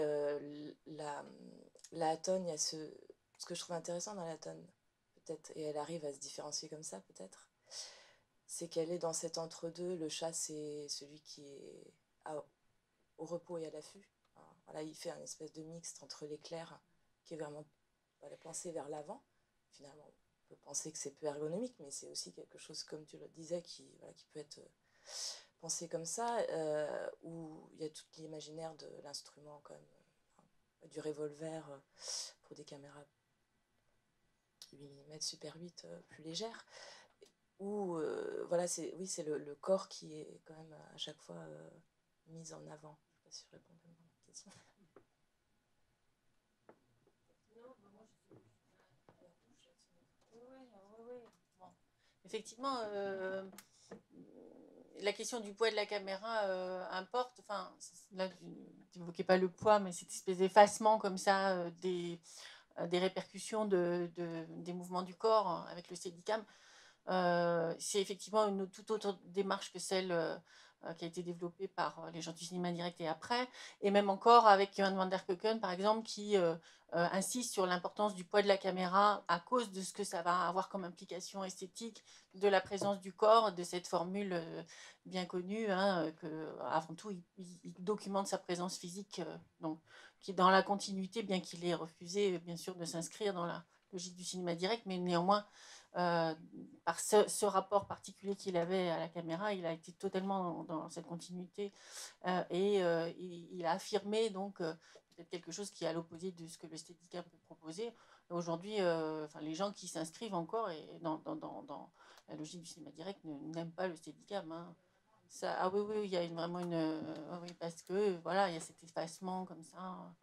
la Aton, il y a ce que je trouve intéressant dans la Aton, peut-être, et elle arrive à se différencier comme ça, peut-être, c'est qu'elle est dans cet entre-deux. Le chat, c'est celui qui est au repos et à l'affût. Voilà, il fait un espèce de mixte entre l'éclair, qui est vraiment pensé vers l'avant, finalement. On peut penser que c'est peu ergonomique, mais c'est aussi quelque chose, comme tu le disais, qui peut être pensé comme ça, où il y a tout l'imaginaire de l'instrument, quand même, du revolver pour des caméras 8 mm Super 8 plus légères, où voilà, c'est le corps qui est quand même à chaque fois mis en avant. Je ne sais pas si je réponds à la question. Effectivement, la question du poids de la caméra importe. Enfin, là, tu n'évoquais pas le poids, mais cette espèce d'effacement comme ça des répercussions des mouvements du corps avec le Steadicam. C'est effectivement une toute autre démarche que celle qui a été développée par les gens du cinéma direct et après, et même encore avec Johan van der Keuken, par exemple, qui insiste sur l'importance du poids de la caméra à cause de ce que ça va avoir comme implication esthétique de la présence du corps, de cette formule bien connue, hein, que avant tout, il documente sa présence physique, donc, qui est dans la continuité, bien qu'il ait refusé, bien sûr, de s'inscrire dans la logique du cinéma direct, mais néanmoins, par ce rapport particulier qu'il avait à la caméra, il a été totalement dans cette continuité et il a affirmé donc peut-être quelque chose qui est à l'opposé de ce que le Steadicam peut proposer. Aujourd'hui, les gens qui s'inscrivent encore et dans la logique du cinéma direct n'aiment pas le Steadicam. Hein. Ça, ah oui, oui, il y a vraiment une... oui, parce que voilà, il y a cet effacement comme ça.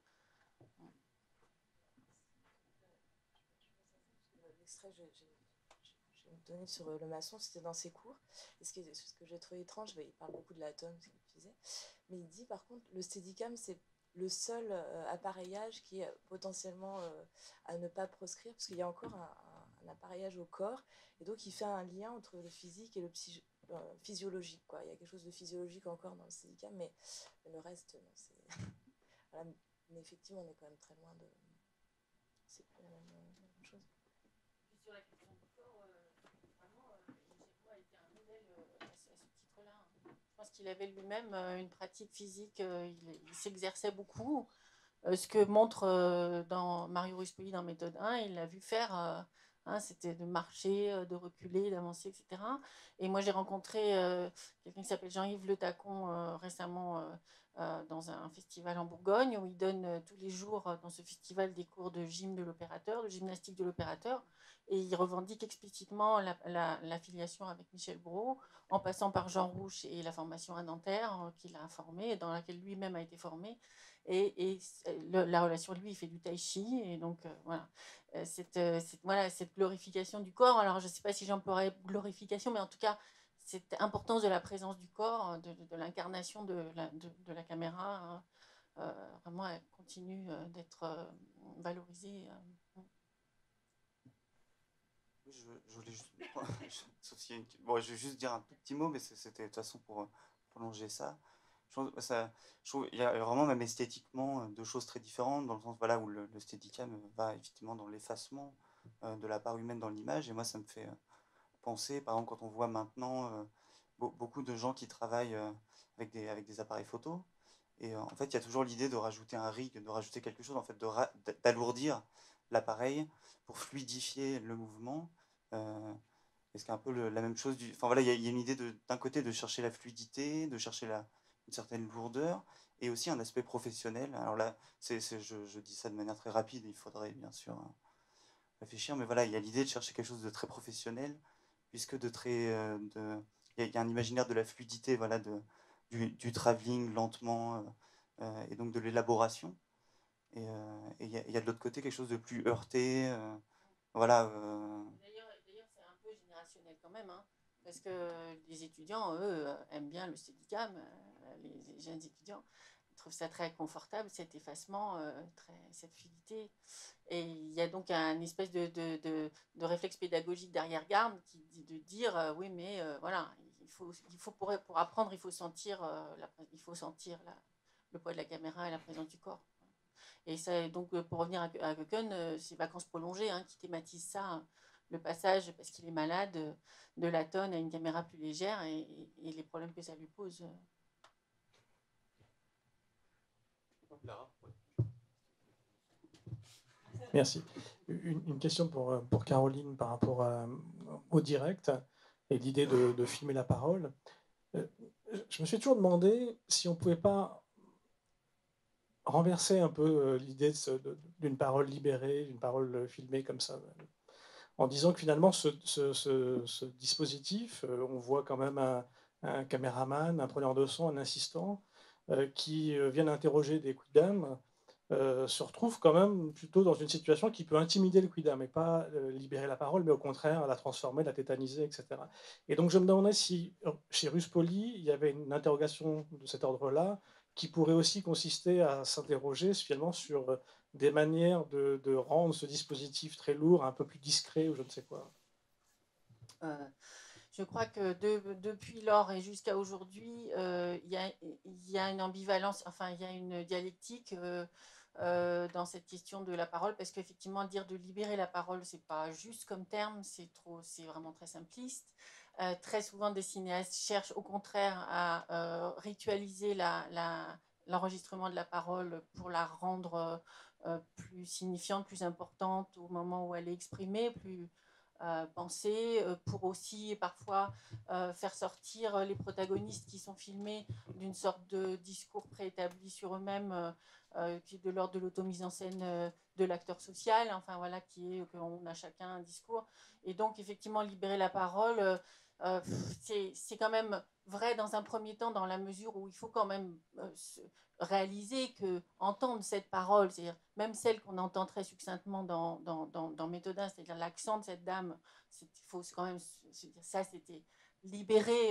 L'extrait, je vais me donner sur le maçon, c'était dans ses cours. Et ce que j'ai trouvé étrange, il parle beaucoup de l'atome, ce qu'il disait, mais il dit par contre le Steadicam, c'est le seul appareillage qui est potentiellement à ne pas proscrire, parce qu'il y a encore un appareillage au corps, et donc il fait un lien entre le physique et le physiologique, quoi. Il y a quelque chose de physiologique encore dans le Steadicam, mais le reste, non, c'est... voilà. Mais effectivement, on est quand même très loin de... C'est plus la même chose. Sur la question du corps, vraiment, Michel a été un modèle à ce titre-là. Je pense qu'il avait lui-même une pratique physique, il s'exerçait beaucoup. Ce que montre dans Mario Ruspoli dans Méthode 1, il l'a vu faire, hein, c'était de marcher, de reculer, d'avancer, etc. Et moi, j'ai rencontré quelqu'un qui s'appelle Jean-Yves Le Tacon récemment dans un festival en Bourgogne, où il donne tous les jours dans ce festival des cours de gym de l'opérateur, de gymnastique de l'opérateur, et il revendique explicitement l'affiliation avec Michel Brault, en passant par Jean Rouch et la formation à Nanterre qu'il a formée, dans laquelle lui-même a été formé. Et la relation, lui, il fait du tai chi, et donc voilà. Cette glorification du corps, alors je ne sais pas si j'emploierais glorification, mais en tout cas, cette importance de la présence du corps, de l'incarnation de la caméra, hein, vraiment, elle continue d'être valorisée. Je voulais juste... Sauf s'il y a bon, je vais juste dire un tout petit mot, mais c'était de toute façon pour prolonger ça. Je trouve il y a vraiment, même esthétiquement, deux choses très différentes, dans le sens voilà, où le Steadicam va effectivement dans l'effacement de la part humaine dans l'image. Et moi, ça me fait penser, par exemple, quand on voit maintenant beaucoup de gens qui travaillent avec des appareils photo. Et en fait, il y a toujours l'idée de rajouter un rig, de rajouter quelque chose, en fait, d'alourdir l'appareil pour fluidifier le mouvement. Est-ce qu'il y a un peu la même chose enfin voilà, il y a une idée d'un côté de chercher la fluidité, de chercher une certaine lourdeur, et aussi un aspect professionnel. Alors là, je dis ça de manière très rapide, il faudrait bien sûr réfléchir, mais voilà, il y a l'idée de chercher quelque chose de très professionnel, puisque il y a un imaginaire de la fluidité, voilà, du travelling lentement, et donc de l'élaboration. Et il y a de l'autre côté quelque chose de plus heurté. Voilà. D'ailleurs, c'est un peu générationnel quand même, hein, parce que les étudiants, eux, aiment bien le Steadicam, les jeunes étudiants. Ils trouvent ça très confortable, cet effacement, cette fluidité. Et il y a donc un espèce de réflexe pédagogique d'arrière-garde qui dit de dire oui, mais voilà, il faut pour apprendre, il faut sentir, le poids de la caméra et la présence du corps. Et ça, donc, pour revenir à Keuken, c'est Vacances prolongées hein, qui thématise ça, hein, le passage, parce qu'il est malade, de la tonne à une caméra plus légère et les problèmes que ça lui pose. Merci. Une question pour Caroline par rapport au direct et l'idée de filmer la parole. Je me suis toujours demandé si on ne pouvait pas renverser un peu l'idée d'une parole libérée, d'une parole filmée comme ça, en disant que finalement ce dispositif, on voit quand même un caméraman, un preneur de son, un assistant, qui viennent interroger des coups d'âme, se retrouve quand même plutôt dans une situation qui peut intimider le quidam et pas libérer la parole, mais au contraire la transformer, la tétaniser, etc. Et donc je me demandais si chez Ruspoli, il y avait une interrogation de cet ordre-là qui pourrait aussi consister à s'interroger finalement sur des manières de rendre ce dispositif très lourd un peu plus discret ou je ne sais quoi. Je crois que depuis lors et jusqu'à aujourd'hui, il y a une ambivalence, enfin il y a une dialectique dans cette question de la parole, parce qu'effectivement dire de libérer la parole, c'est pas juste comme terme, c'est vraiment très simpliste. Très souvent, des cinéastes cherchent au contraire à ritualiser l'enregistrement de la parole pour la rendre plus signifiante, plus importante au moment où elle est exprimée, plus pensée, pour aussi parfois faire sortir les protagonistes qui sont filmés d'une sorte de discours préétabli sur eux-mêmes, qui est de l'ordre de l'automise en scène de l'acteur social, enfin voilà, qui est qu'on a chacun un discours. Et donc effectivement, libérer la parole, c'est quand même vrai dans un premier temps, dans la mesure où il faut quand même réaliser que entendre cette parole, c'est-à-dire même celle qu'on entend très succinctement dans Méthodin, c'est-à-dire l'accent de cette dame, il faut quand même se dire ça, c'était libérer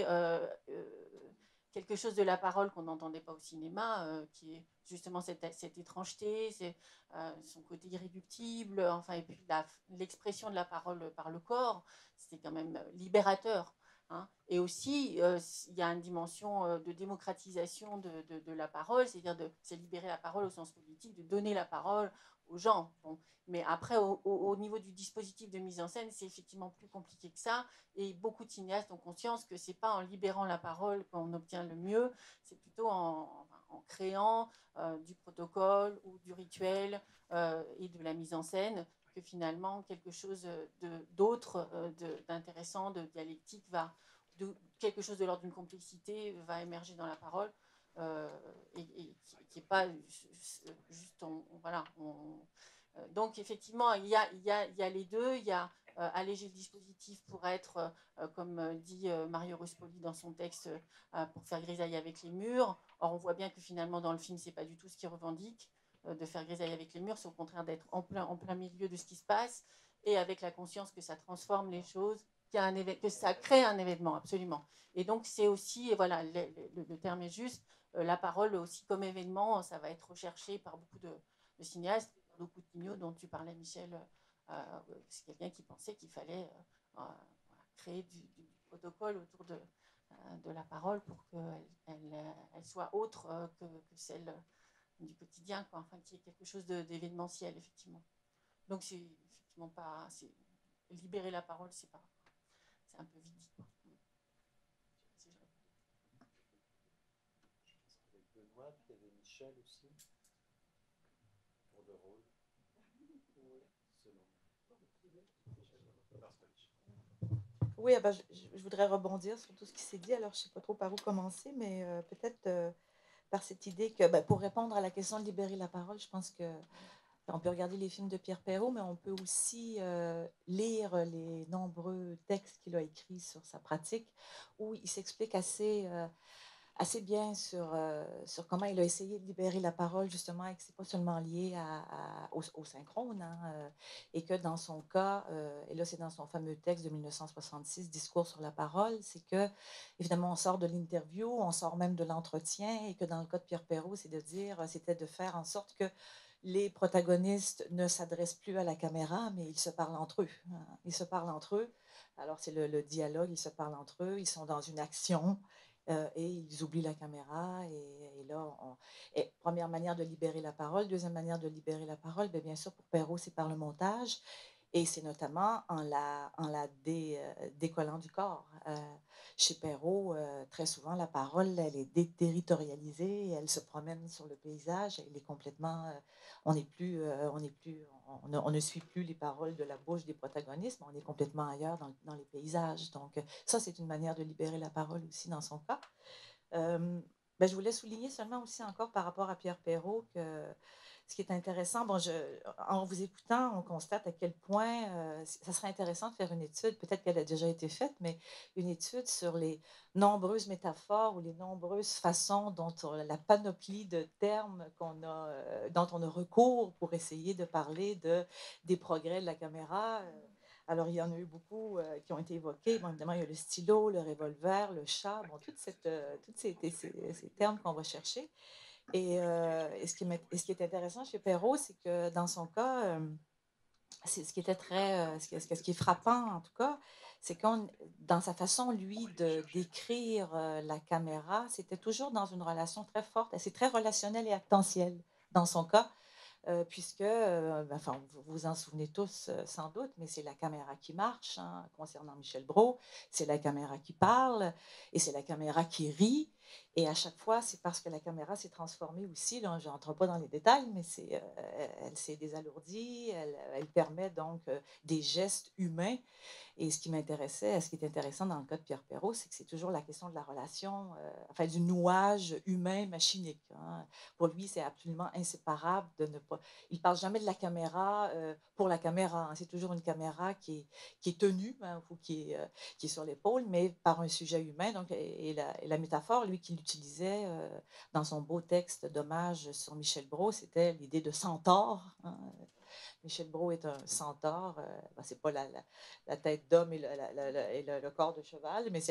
quelque chose de la parole qu'on n'entendait pas au cinéma, qui est justement cette étrangeté, son côté irréductible, enfin, et puis l'expression de la parole par le corps, c'était quand même libérateur. Hein. Et aussi, il y a une dimension de démocratisation de la parole, c'est-à-dire c'est libérer la parole au sens politique, de donner la parole aux gens. Bon. Mais après, au niveau du dispositif de mise en scène, c'est effectivement plus compliqué que ça. Et beaucoup de cinéastes ont conscience que c'est pas en libérant la parole qu'on obtient le mieux, c'est plutôt en créant du protocole ou du rituel et de la mise en scène que finalement quelque chose d'autre, d'intéressant, de dialectique quelque chose de l'ordre d'une complexité va émerger dans la parole et qui n'est pas juste voilà. Donc effectivement, il y a les deux, il y a alléger le dispositif pour être, comme dit Mario Ruspoli dans son texte, pour faire grisaille avec les murs. Or, on voit bien que finalement, dans le film, c'est pas du tout ce qu'il revendique, de faire grisaille avec les murs, c'est au contraire d'être en plein milieu de ce qui se passe, et avec la conscience que ça transforme les choses, que ça crée un événement, absolument. Et donc, c'est aussi, voilà, le terme est juste, la parole aussi comme événement, ça va être recherché par beaucoup de cinéastes, beaucoup de Coutinho dont tu parlais, Michel, c'est quelqu'un qui pensait qu'il fallait créer du protocole autour de la parole pour qu'elle soit autre que celle du quotidien, quoi. Enfin, qu'il y ait quelque chose d'événementiel, effectivement. Donc, c'est effectivement pas. Libérer la parole, c'est un peu vite dit, quoi. Benoît, puis il y avait Michel aussi, pour le rôle. Oui, ben, je voudrais rebondir sur tout ce qui s'est dit. Alors, je ne sais pas trop par où commencer, mais peut-être par cette idée que, ben, pour répondre à la question de libérer la parole, je pense que on peut regarder les films de Pierre Perrault, mais on peut aussi lire les nombreux textes qu'il a écrits sur sa pratique, où il s'explique assez bien sur comment il a essayé de libérer la parole, justement, et que ce n'est pas seulement lié au synchrone, hein, et que dans son cas, et là c'est dans son fameux texte de 1966, Discours sur la parole, c'est que, évidemment, on sort de l'interview, on sort même de l'entretien, et que dans le cas de Pierre Perrault, c'était de faire en sorte que les protagonistes ne s'adressent plus à la caméra, mais ils se parlent entre eux. Hein. Ils se parlent entre eux. Alors, c'est le dialogue, ils se parlent entre eux, ils sont dans une action. Et ils oublient la caméra. Et là, première manière de libérer la parole. Deuxième manière de libérer la parole, bien sûr, pour Perrault, c'est par le montage. Et c'est notamment en la décollant du corps. Chez Perrault, très souvent, la parole, elle est déterritorialisée, elle se promène sur le paysage, elle est complètement... on ne suit plus les paroles de la bouche des protagonistes, mais on est complètement ailleurs dans les paysages. Donc, ça, c'est une manière de libérer la parole aussi dans son cas. Je voulais souligner seulement aussi encore par rapport à Pierre Perrault que ce qui est intéressant, bon, en vous écoutant, on constate à quel point ça serait intéressant de faire une étude, peut-être qu'elle a déjà été faite, mais une étude sur les nombreuses métaphores ou les nombreuses façons dont la panoplie de termes dont on a recours pour essayer de parler des progrès de la caméra. Alors, il y en a eu beaucoup qui ont été évoqués. Bon, évidemment, il y a le stylo, le revolver, le chat, bon, tous ces termes qu'on va chercher. Et ce qui est intéressant chez Perrault, c'est que dans son cas, ce qui était ce qui est frappant en tout cas, c'est dans sa façon, lui, de décrire la caméra, c'était toujours dans une relation très forte, c'est très relationnel et actentiel dans son cas. Puisque, enfin, vous vous en souvenez tous sans doute, mais c'est la caméra qui marche, hein, concernant Michel Brault, c'est la caméra qui parle et c'est la caméra qui rit. Et à chaque fois, c'est parce que la caméra s'est transformée aussi, là, je n'entre pas dans les détails, mais elle s'est désalourdie, elle permet donc des gestes humains. Et ce qui m'intéressait, ce qui est intéressant dans le cas de Pierre Perrault, c'est que c'est toujours la question de la relation, enfin du nouage humain-machinique. Hein. Pour lui, c'est absolument inséparable de ne pas. Il ne parle jamais de la caméra pour la caméra. Hein. C'est toujours une caméra qui est tenue hein, ou qui est sur l'épaule, mais par un sujet humain. Donc, et la métaphore, lui, qu'il utilisait dans son beau texte d'hommage sur Michel Brault, c'était l'idée de centaure. Hein. Michel Brault est un centaure. Ben, c'est pas la tête d'homme et le corps de cheval, mais c'est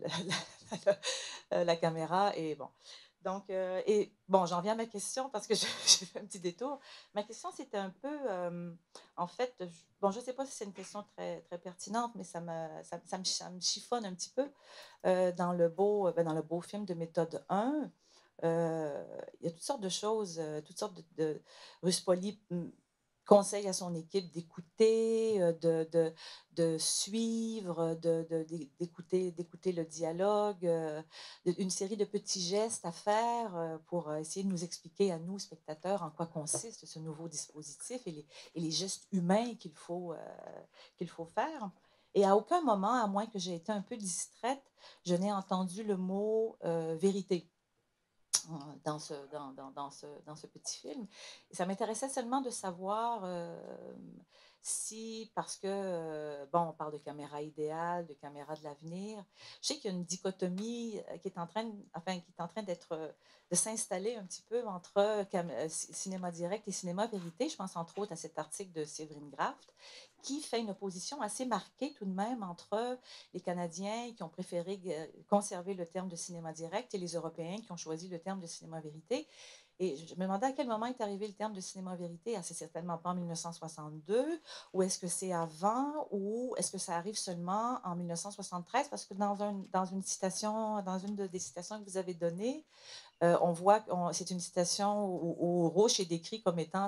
la caméra. Et bon. Donc, et bon, j'en viens à ma question parce que j'ai fait un petit détour. Ma question, c'était un peu, en fait, bon, je ne sais pas si c'est une question très, très pertinente, mais ça me chiffonne un petit peu dans le beau film de méthode 1. Il y a toutes sortes de choses, toutes sortes de Ruspoli conseille à son équipe d'écouter, de suivre, d'écouter le dialogue, une série de petits gestes à faire pour essayer de nous expliquer à nous, spectateurs, en quoi consiste ce nouveau dispositif et les gestes humains qu'il faut faire. Et à aucun moment, à moins que j'ai été un peu distraite, je n'ai entendu le mot vérité dans ce petit film. Et ça m'intéressait seulement de savoir si, parce que, bon, on parle de caméra idéale, de caméra de l'avenir, je sais qu'il y a une dichotomie qui est en train de s'installer un petit peu entre cinéma direct et cinéma vérité. Je pense entre autres à cet article de Séverine Graft, qui fait une opposition assez marquée tout de même entre les Canadiens qui ont préféré conserver le terme de cinéma direct et les Européens qui ont choisi le terme de cinéma vérité. Et je me demandais à quel moment est arrivé le terme de cinéma vérité. C'est certainement pas en 1962, ou est-ce que c'est avant, ou est-ce que ça arrive seulement en 1973? Parce que dans une citation, dans une des citations que vous avez données, on voit que c'est une citation où Rauch est décrit comme étant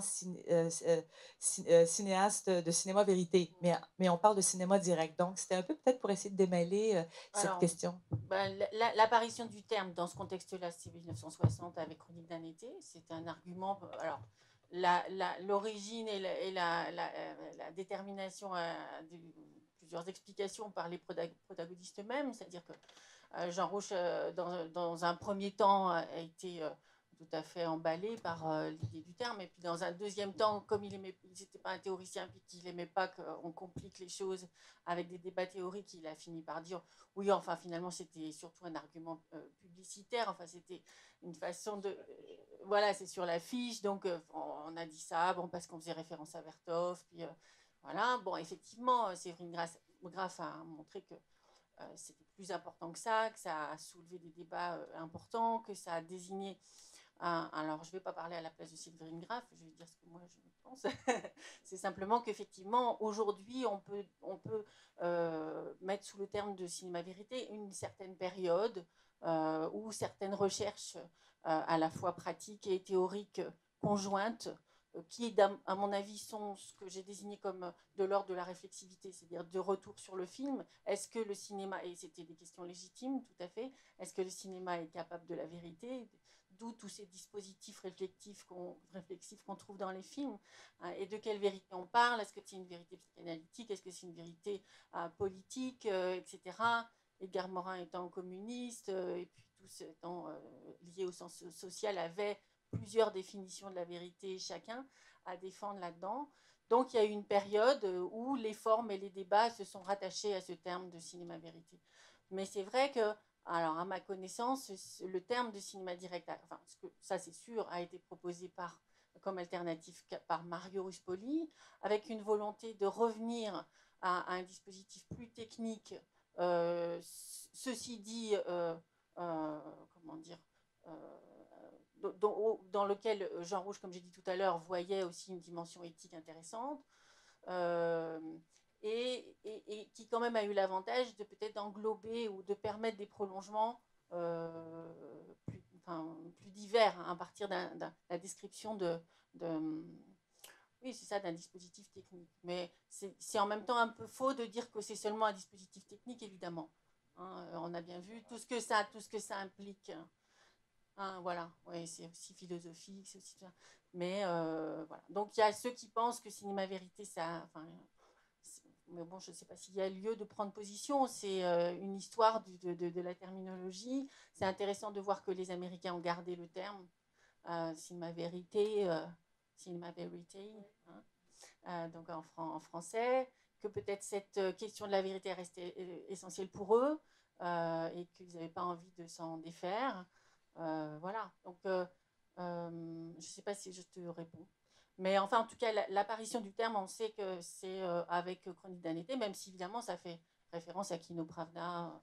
cinéaste de cinéma vérité, mais on parle de cinéma direct. Donc, c'était un peu peut-être pour essayer de démêler cette question. Ben, l'apparition du terme dans ce contexte-là, c'est 1960 avec Chronique d'un été. C'est un argument. Alors, l'origine et la détermination de plusieurs explications par les protagonistes eux-mêmes, c'est-à-dire que Jean Rauch, dans un premier temps, a été tout à fait emballé par l'idée du terme. Et puis, dans un deuxième temps, comme il n'était pas un théoricien, puis qu'il n'aimait pas qu'on complique les choses avec des débats théoriques, il a fini par dire oui, enfin, finalement, c'était surtout un argument publicitaire. Enfin, c'était une façon de. Voilà, c'est sur l'affiche. Donc, on a dit ça, bon, parce qu'on faisait référence à Vertov. Puis, voilà. Bon, effectivement, Séverine Graff a montré que c'était plus important que ça a soulevé des débats importants, que ça a désigné alors je ne vais pas parler à la place de Séverine Graff, je vais dire ce que moi je pense. C'est simplement qu'effectivement aujourd'hui on peut mettre sous le terme de cinéma vérité une certaine période où certaines recherches à la fois pratiques et théoriques conjointes qui, à mon avis, sont ce que j'ai désigné comme de l'ordre de la réflexivité, c'est-à-dire de retour sur le film. Est-ce que le cinéma, et c'était des questions légitimes, tout à fait, est-ce que le cinéma est capable de la vérité ? D'où tous ces dispositifs réflexifs qu'on trouve dans les films. Et de quelle vérité on parle ? Est-ce que c'est une vérité psychanalytique ? Est-ce que c'est une vérité politique, etc. Edgar Morin étant communiste, et puis tous étant liés au sens social, avait plusieurs définitions de la vérité chacun à défendre là-dedans. Donc il y a eu une période où les formes et les débats se sont rattachés à ce terme de cinéma-vérité. Mais c'est vrai que, alors à ma connaissance, le terme de cinéma direct, enfin ça c'est sûr, a été proposé comme alternative par Mario Ruspoli, avec une volonté de revenir à un dispositif plus technique. Ceci dit, comment dire, dans lequel Jean Rouge, comme j'ai dit tout à l'heure, voyait aussi une dimension éthique intéressante, et qui quand même a eu l'avantage de peut-être d'englober ou de permettre des prolongements plus divers, hein, à partir de la description oui, c'est ça, d'un dispositif technique. Mais c'est en même temps un peu faux de dire que c'est seulement un dispositif technique, évidemment. Hein, on a bien vu tout ce que ça implique. Hein, voilà, ouais, c'est aussi philosophique, c'est aussi... Mais voilà. Donc il y a ceux qui pensent que cinéma vérité, ça... Mais bon, je ne sais pas s'il y a lieu de prendre position. C'est une histoire de la terminologie. C'est intéressant de voir que les Américains ont gardé le terme cinéma vérité, hein, donc en français, que peut-être cette question de la vérité est restée essentielle pour eux et qu'ils n'avaient pas envie de s'en défaire. Voilà. Donc, je ne sais pas si je te réponds. Mais enfin, en tout cas, l'apparition du terme, on sait que c'est avec Chronique d'un été, même si évidemment ça fait référence à Kino Pravda.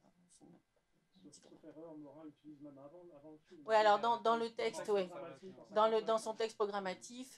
Oui, alors dans le texte, oui. Dans son texte programmatif,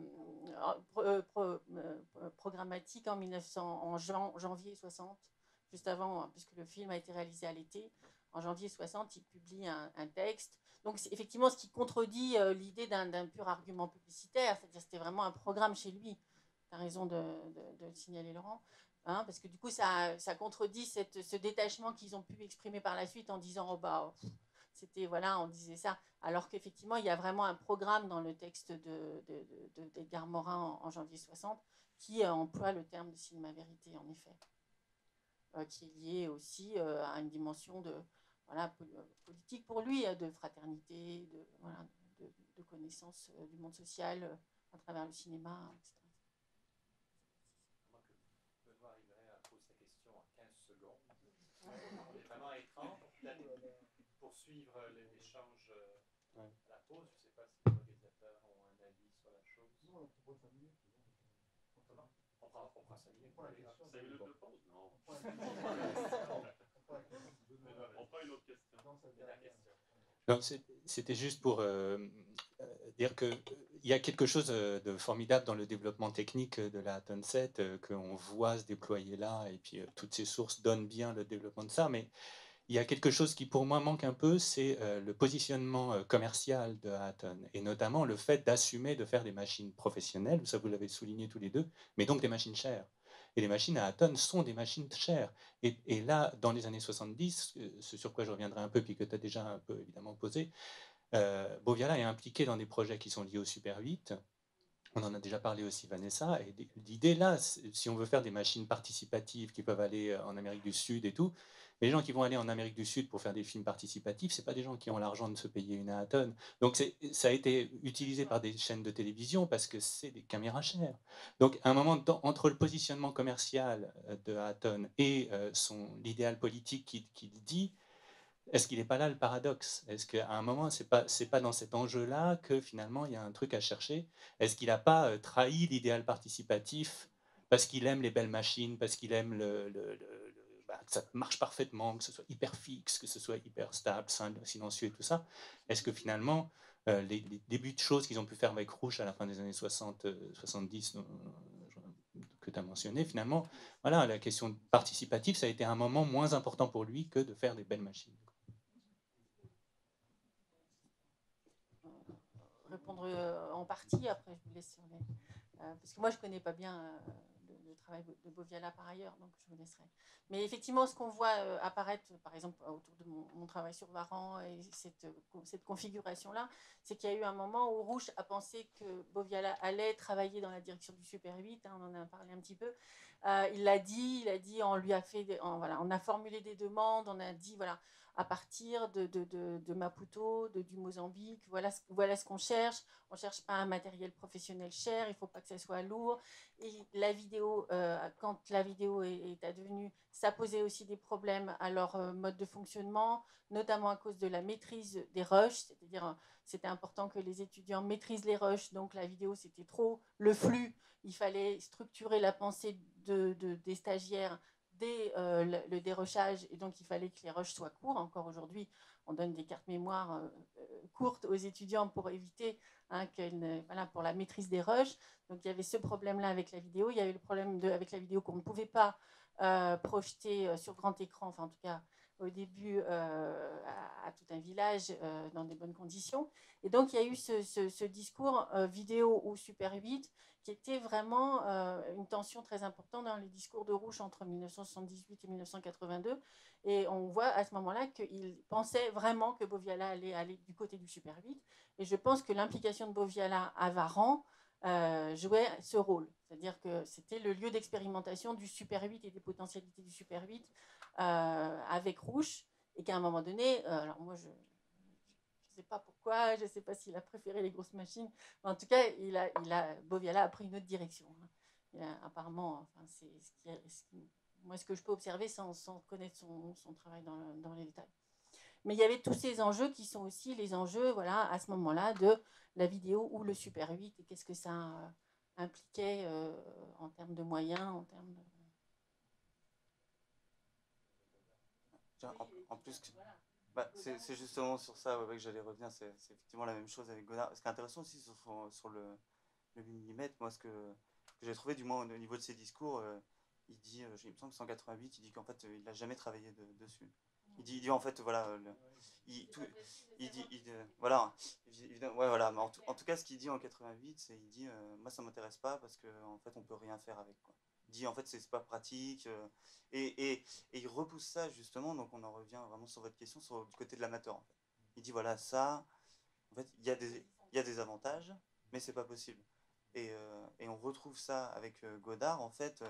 programmatique en janvier 60, juste avant, puisque le film a été réalisé à l'été, en janvier 60, il publie un texte. Donc, effectivement, ce qui contredit l'idée d'un pur argument publicitaire, c'est-à-dire c'était vraiment un programme chez lui. Tu as raison de le signaler, Laurent. Hein, parce que du coup, ça contredit ce détachement qu'ils ont pu exprimer par la suite en disant « Oh bah, c'était, voilà, on disait ça ». Alors qu'effectivement, il y a vraiment un programme dans le texte d'Edgar Morin en janvier 60 qui emploie le terme de cinéma-vérité, en effet. Qui est lié aussi à une dimension politique pour lui, de fraternité, de connaissance du monde social à travers le cinéma, etc. Benoît arriverait à poser sa question en 15 secondes. C'est vraiment étrange. Poursuivre l'échange à la pause. Je ne sais pas si les organisateurs ont un avis sur la chose. Non, on prend 5 minutes. On prend 5 minutes. 5 minutes de pause, non. On prend une autre question. Non, c'était juste pour dire qu'il y a quelque chose de formidable dans le développement technique de la Aaton 7, qu'on voit se déployer là, et puis toutes ces sources donnent bien le développement de ça, mais il y a quelque chose qui pour moi manque un peu, c'est le positionnement commercial de Aaton, et notamment le fait d'assumer de faire des machines professionnelles, ça vous l'avez souligné tous les deux, mais donc des machines chères. Et les machines à Aaton sont des machines chères. Et là, dans les années 70, ce sur quoi je reviendrai un peu, puis que tu as déjà un peu évidemment posé, Boviala est impliqué dans des projets qui sont liés au Super 8. On en a déjà parlé aussi, Vanessa. Et l'idée là, si on veut faire des machines participatives qui peuvent aller en Amérique du Sud et tout, mais les gens qui vont aller en Amérique du Sud pour faire des films participatifs, c'est pas des gens qui ont l'argent de se payer une Aaton. Donc ça a été utilisé par des chaînes de télévision parce que c'est des caméras chères. Donc à un moment de temps, entre le positionnement commercial de Aaton et l'idéal politique qu'il dit, est-ce qu'il n'est pas là le paradoxe? Est-ce qu'à un moment, c'est pas dans cet enjeu-là que finalement il y a un truc à chercher? Est-ce qu'il n'a pas trahi l'idéal participatif parce qu'il aime les belles machines, parce qu'il aime que ça marche parfaitement, que ce soit hyper fixe, que ce soit hyper stable, silencieux et tout ça? Est-ce que finalement, les débuts de choses qu'ils ont pu faire avec Rouge à la fin des années 60, 70, que tu as mentionné, finalement, voilà, la question participative, ça a été un moment moins important pour lui que de faire des belles machines. Répondre en partie, après je vous laisse sur les... parce que moi je ne connais pas bien le travail de Boviala par ailleurs, donc je vous laisserai. Mais effectivement, ce qu'on voit apparaître, par exemple, autour de mon travail sur Varan et cette configuration-là, c'est qu'il y a eu un moment où Rouch a pensé que Boviala allait travailler dans la direction du Super 8, hein, on en a parlé un petit peu, Il l'a dit, on lui a fait, voilà, on a formulé des demandes, on a dit, voilà, à partir de Maputo, du Mozambique, voilà ce qu'on cherche. On ne cherche pas un matériel professionnel cher, il ne faut pas que ça soit lourd. Et la vidéo, quand la vidéo est advenue, ça posait aussi des problèmes à leur mode de fonctionnement, notamment à cause de la maîtrise des rushs, c'est-à-dire c'était important que les étudiants maîtrisent les rushs, donc la vidéo c'était trop le flux, il fallait structurer la pensée des stagiaires dès le dérochage, et donc il fallait que les rushs soient courts. Encore aujourd'hui, on donne des cartes mémoire courtes aux étudiants pour éviter voilà, pour la maîtrise des rushs. Donc il y avait ce problème-là avec la vidéo. Il y avait le problème avec la vidéo qu'on ne pouvait pas projeter sur grand écran, enfin en tout cas au début à tout un village dans des bonnes conditions. Et donc il y a eu ce discours vidéo ou Super 8 qui était vraiment une tension très importante dans les discours de Rouch entre 1978 et 1982. Et on voit à ce moment-là qu'il pensait vraiment que Boviala allait aller du côté du Super 8. Et je pense que l'implication de Boviala à Varan jouait ce rôle. C'est-à-dire que c'était le lieu d'expérimentation du Super 8 et des potentialités du Super 8 avec Rouch. Et qu'à un moment donné, alors moi je ne sais pas pourquoi, je ne sais pas s'il a préféré les grosses machines, mais en tout cas, Boviala a pris une autre direction. Apparemment, enfin, c'est moi, ce que je peux observer sans connaître son travail dans les détails. Mais il y avait tous ces enjeux qui sont aussi les enjeux, voilà, à ce moment-là, de la vidéo ou le Super 8, et qu'est-ce que ça impliquait en termes de moyens, en termes de... En plus, bah, c'est justement sur ça que j'allais revenir, c'est effectivement la même chose avec Godard. Ce qui est intéressant aussi sur le millimètre, moi, ce que j'ai trouvé, du moins au niveau de ses discours, il dit, il me semble que 188, il dit qu'en fait, il n'a jamais travaillé dessus. Il dit en fait, voilà, voilà, ouais, voilà, mais en tout cas, ce qu'il dit en 88, c'est, il dit, moi, ça m'intéresse pas parce qu'en fait, on peut rien faire avec, quoi. Il dit, en fait, c'est pas pratique, et il repousse ça, justement, donc on en revient vraiment sur votre question, du côté de l'amateur, en fait. Il dit, voilà, ça, en fait, il y a des avantages, mais c'est pas possible. Et on retrouve ça avec Godard, en fait,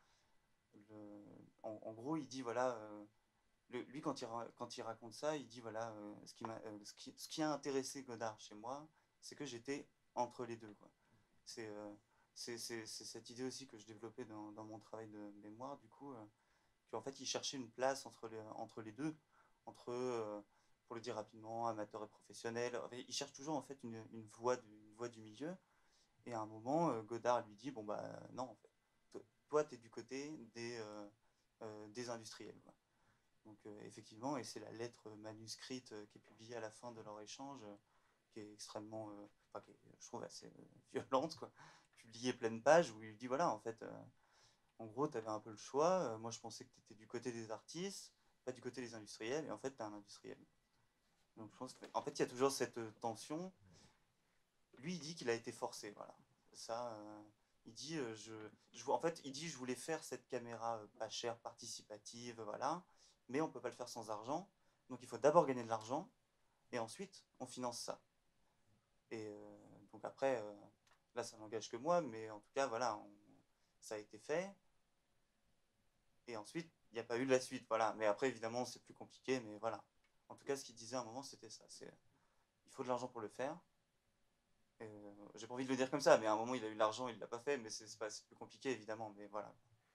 en gros, il dit, voilà, lui, quand il raconte ça, il dit, voilà, ce qui a intéressé Godard chez moi, c'est que j'étais entre les deux, quoi. C'est cette idée aussi que je développais dans mon travail de mémoire, du coup, qu'en fait, il cherchait une place entre les deux, pour le dire rapidement, amateur et professionnel. Il cherche toujours, en fait, une voie du milieu. Et à un moment, Godard lui dit, bon, bah non, en fait, toi, tu es du côté des industriels, quoi. Donc effectivement, et c'est la lettre manuscrite qui est publiée à la fin de leur échange, qui est extrêmement, enfin, je trouve assez violente, quoi, publiée pleine page, où il dit, voilà, en fait, en gros, tu avais un peu le choix, moi je pensais que tu étais du côté des artistes, pas du côté des industriels, et en fait, tu es un industriel. Donc je pense qu'en fait, il y a toujours cette tension. Lui, il dit qu'il a été forcé, voilà. Ça, il dit, en fait, il dit, je voulais faire cette caméra pas chère, participative, voilà, mais on peut pas le faire sans argent. Donc il faut d'abord gagner de l'argent, et ensuite, on finance ça. Et donc après, là, ça n'engage que moi, mais en tout cas, voilà, ça a été fait. Et ensuite, il n'y a pas eu de la suite, voilà. Mais après, évidemment, c'est plus compliqué, mais voilà. En tout cas, ce qu'il disait à un moment, c'était ça. Il faut de l'argent pour le faire. J'ai pas envie de le dire comme ça, mais à un moment il a eu l'argent, il l'a pas fait, mais c'est plus compliqué évidemment, mais voilà.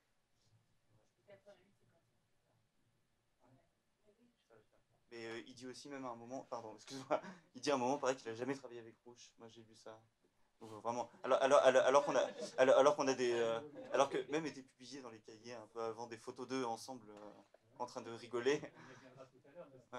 Mais il dit aussi même à un moment, pardon, excuse-moi, il dit à un moment pareil qu'il a jamais travaillé avec Rouch. Moi j'ai vu ça. Donc, vraiment, alors qu'on a des, alors que même était publié dans les cahiers un peu avant des photos d'eux ensemble en train de rigoler. Ouais.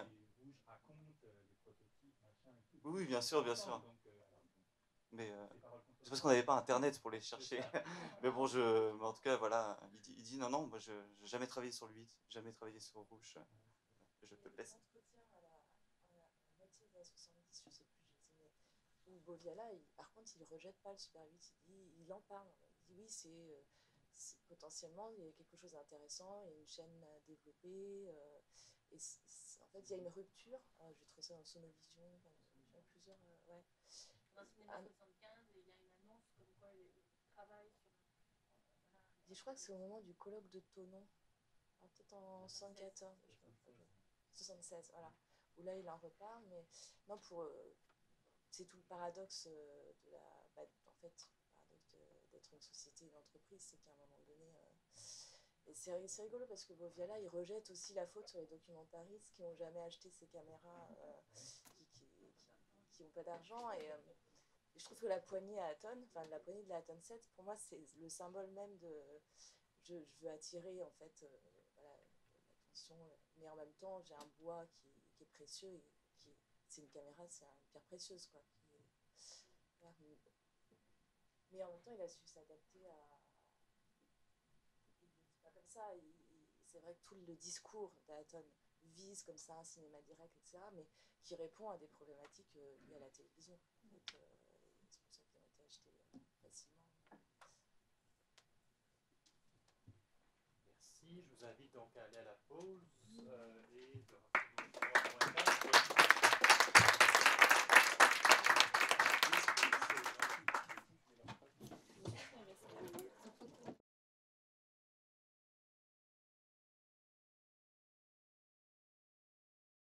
Oui, bien sûr, bien sûr. Mais c'est parce qu'on n'avait pas internet pour les chercher. Mais bon, mais en tout cas, voilà, il dit non, non, moi je n'ai jamais travaillé sur le 8, jamais travaillé sur Rouch. Je te laisse. La moitié des années 70, je sais plus, où Boviala, par contre, il ne rejette pas le Super 8, il en parle. Il dit oui, c'est potentiellement, il y a quelque chose d'intéressant, il y a une chaîne à développer. Et en fait, il y a une rupture. J'ai trouvé ça dans Sonovision, plusieurs. Ouais. Dans Cinéma 75, il y a une annonce comme quoi il travaille sur je crois que c'est au moment du colloque de Thonon, peut-être en 74, 76, voilà, où là il en reparle, mais non, c'est tout le paradoxe de la, en fait, le paradoxe d'être une société, une entreprise, c'est qu'à un moment donné, et c'est rigolo parce que Boviala, il rejette aussi la faute sur les documentaristes qui n'ont jamais acheté ces caméras, qui n'ont pas d'argent, et je trouve que la poignée à Aton, enfin la poignée de la Aton 7, pour moi, c'est le symbole même de, je veux attirer en fait, voilà, l'attention, mais en même temps, j'ai un bois qui est précieux et c'est une caméra, c'est une pierre précieuse, quoi. Voilà. Mais en même temps, il a su s'adapter à. C'est pas comme ça. C'est vrai que tout le discours d'Aton vise comme ça un cinéma direct, etc., mais qui répond à des problématiques liées à la télévision. En fait, c'est pour ça qu'ils ont été achetés facilement. Merci. Je vous invite donc à aller à la pause et de reprendre.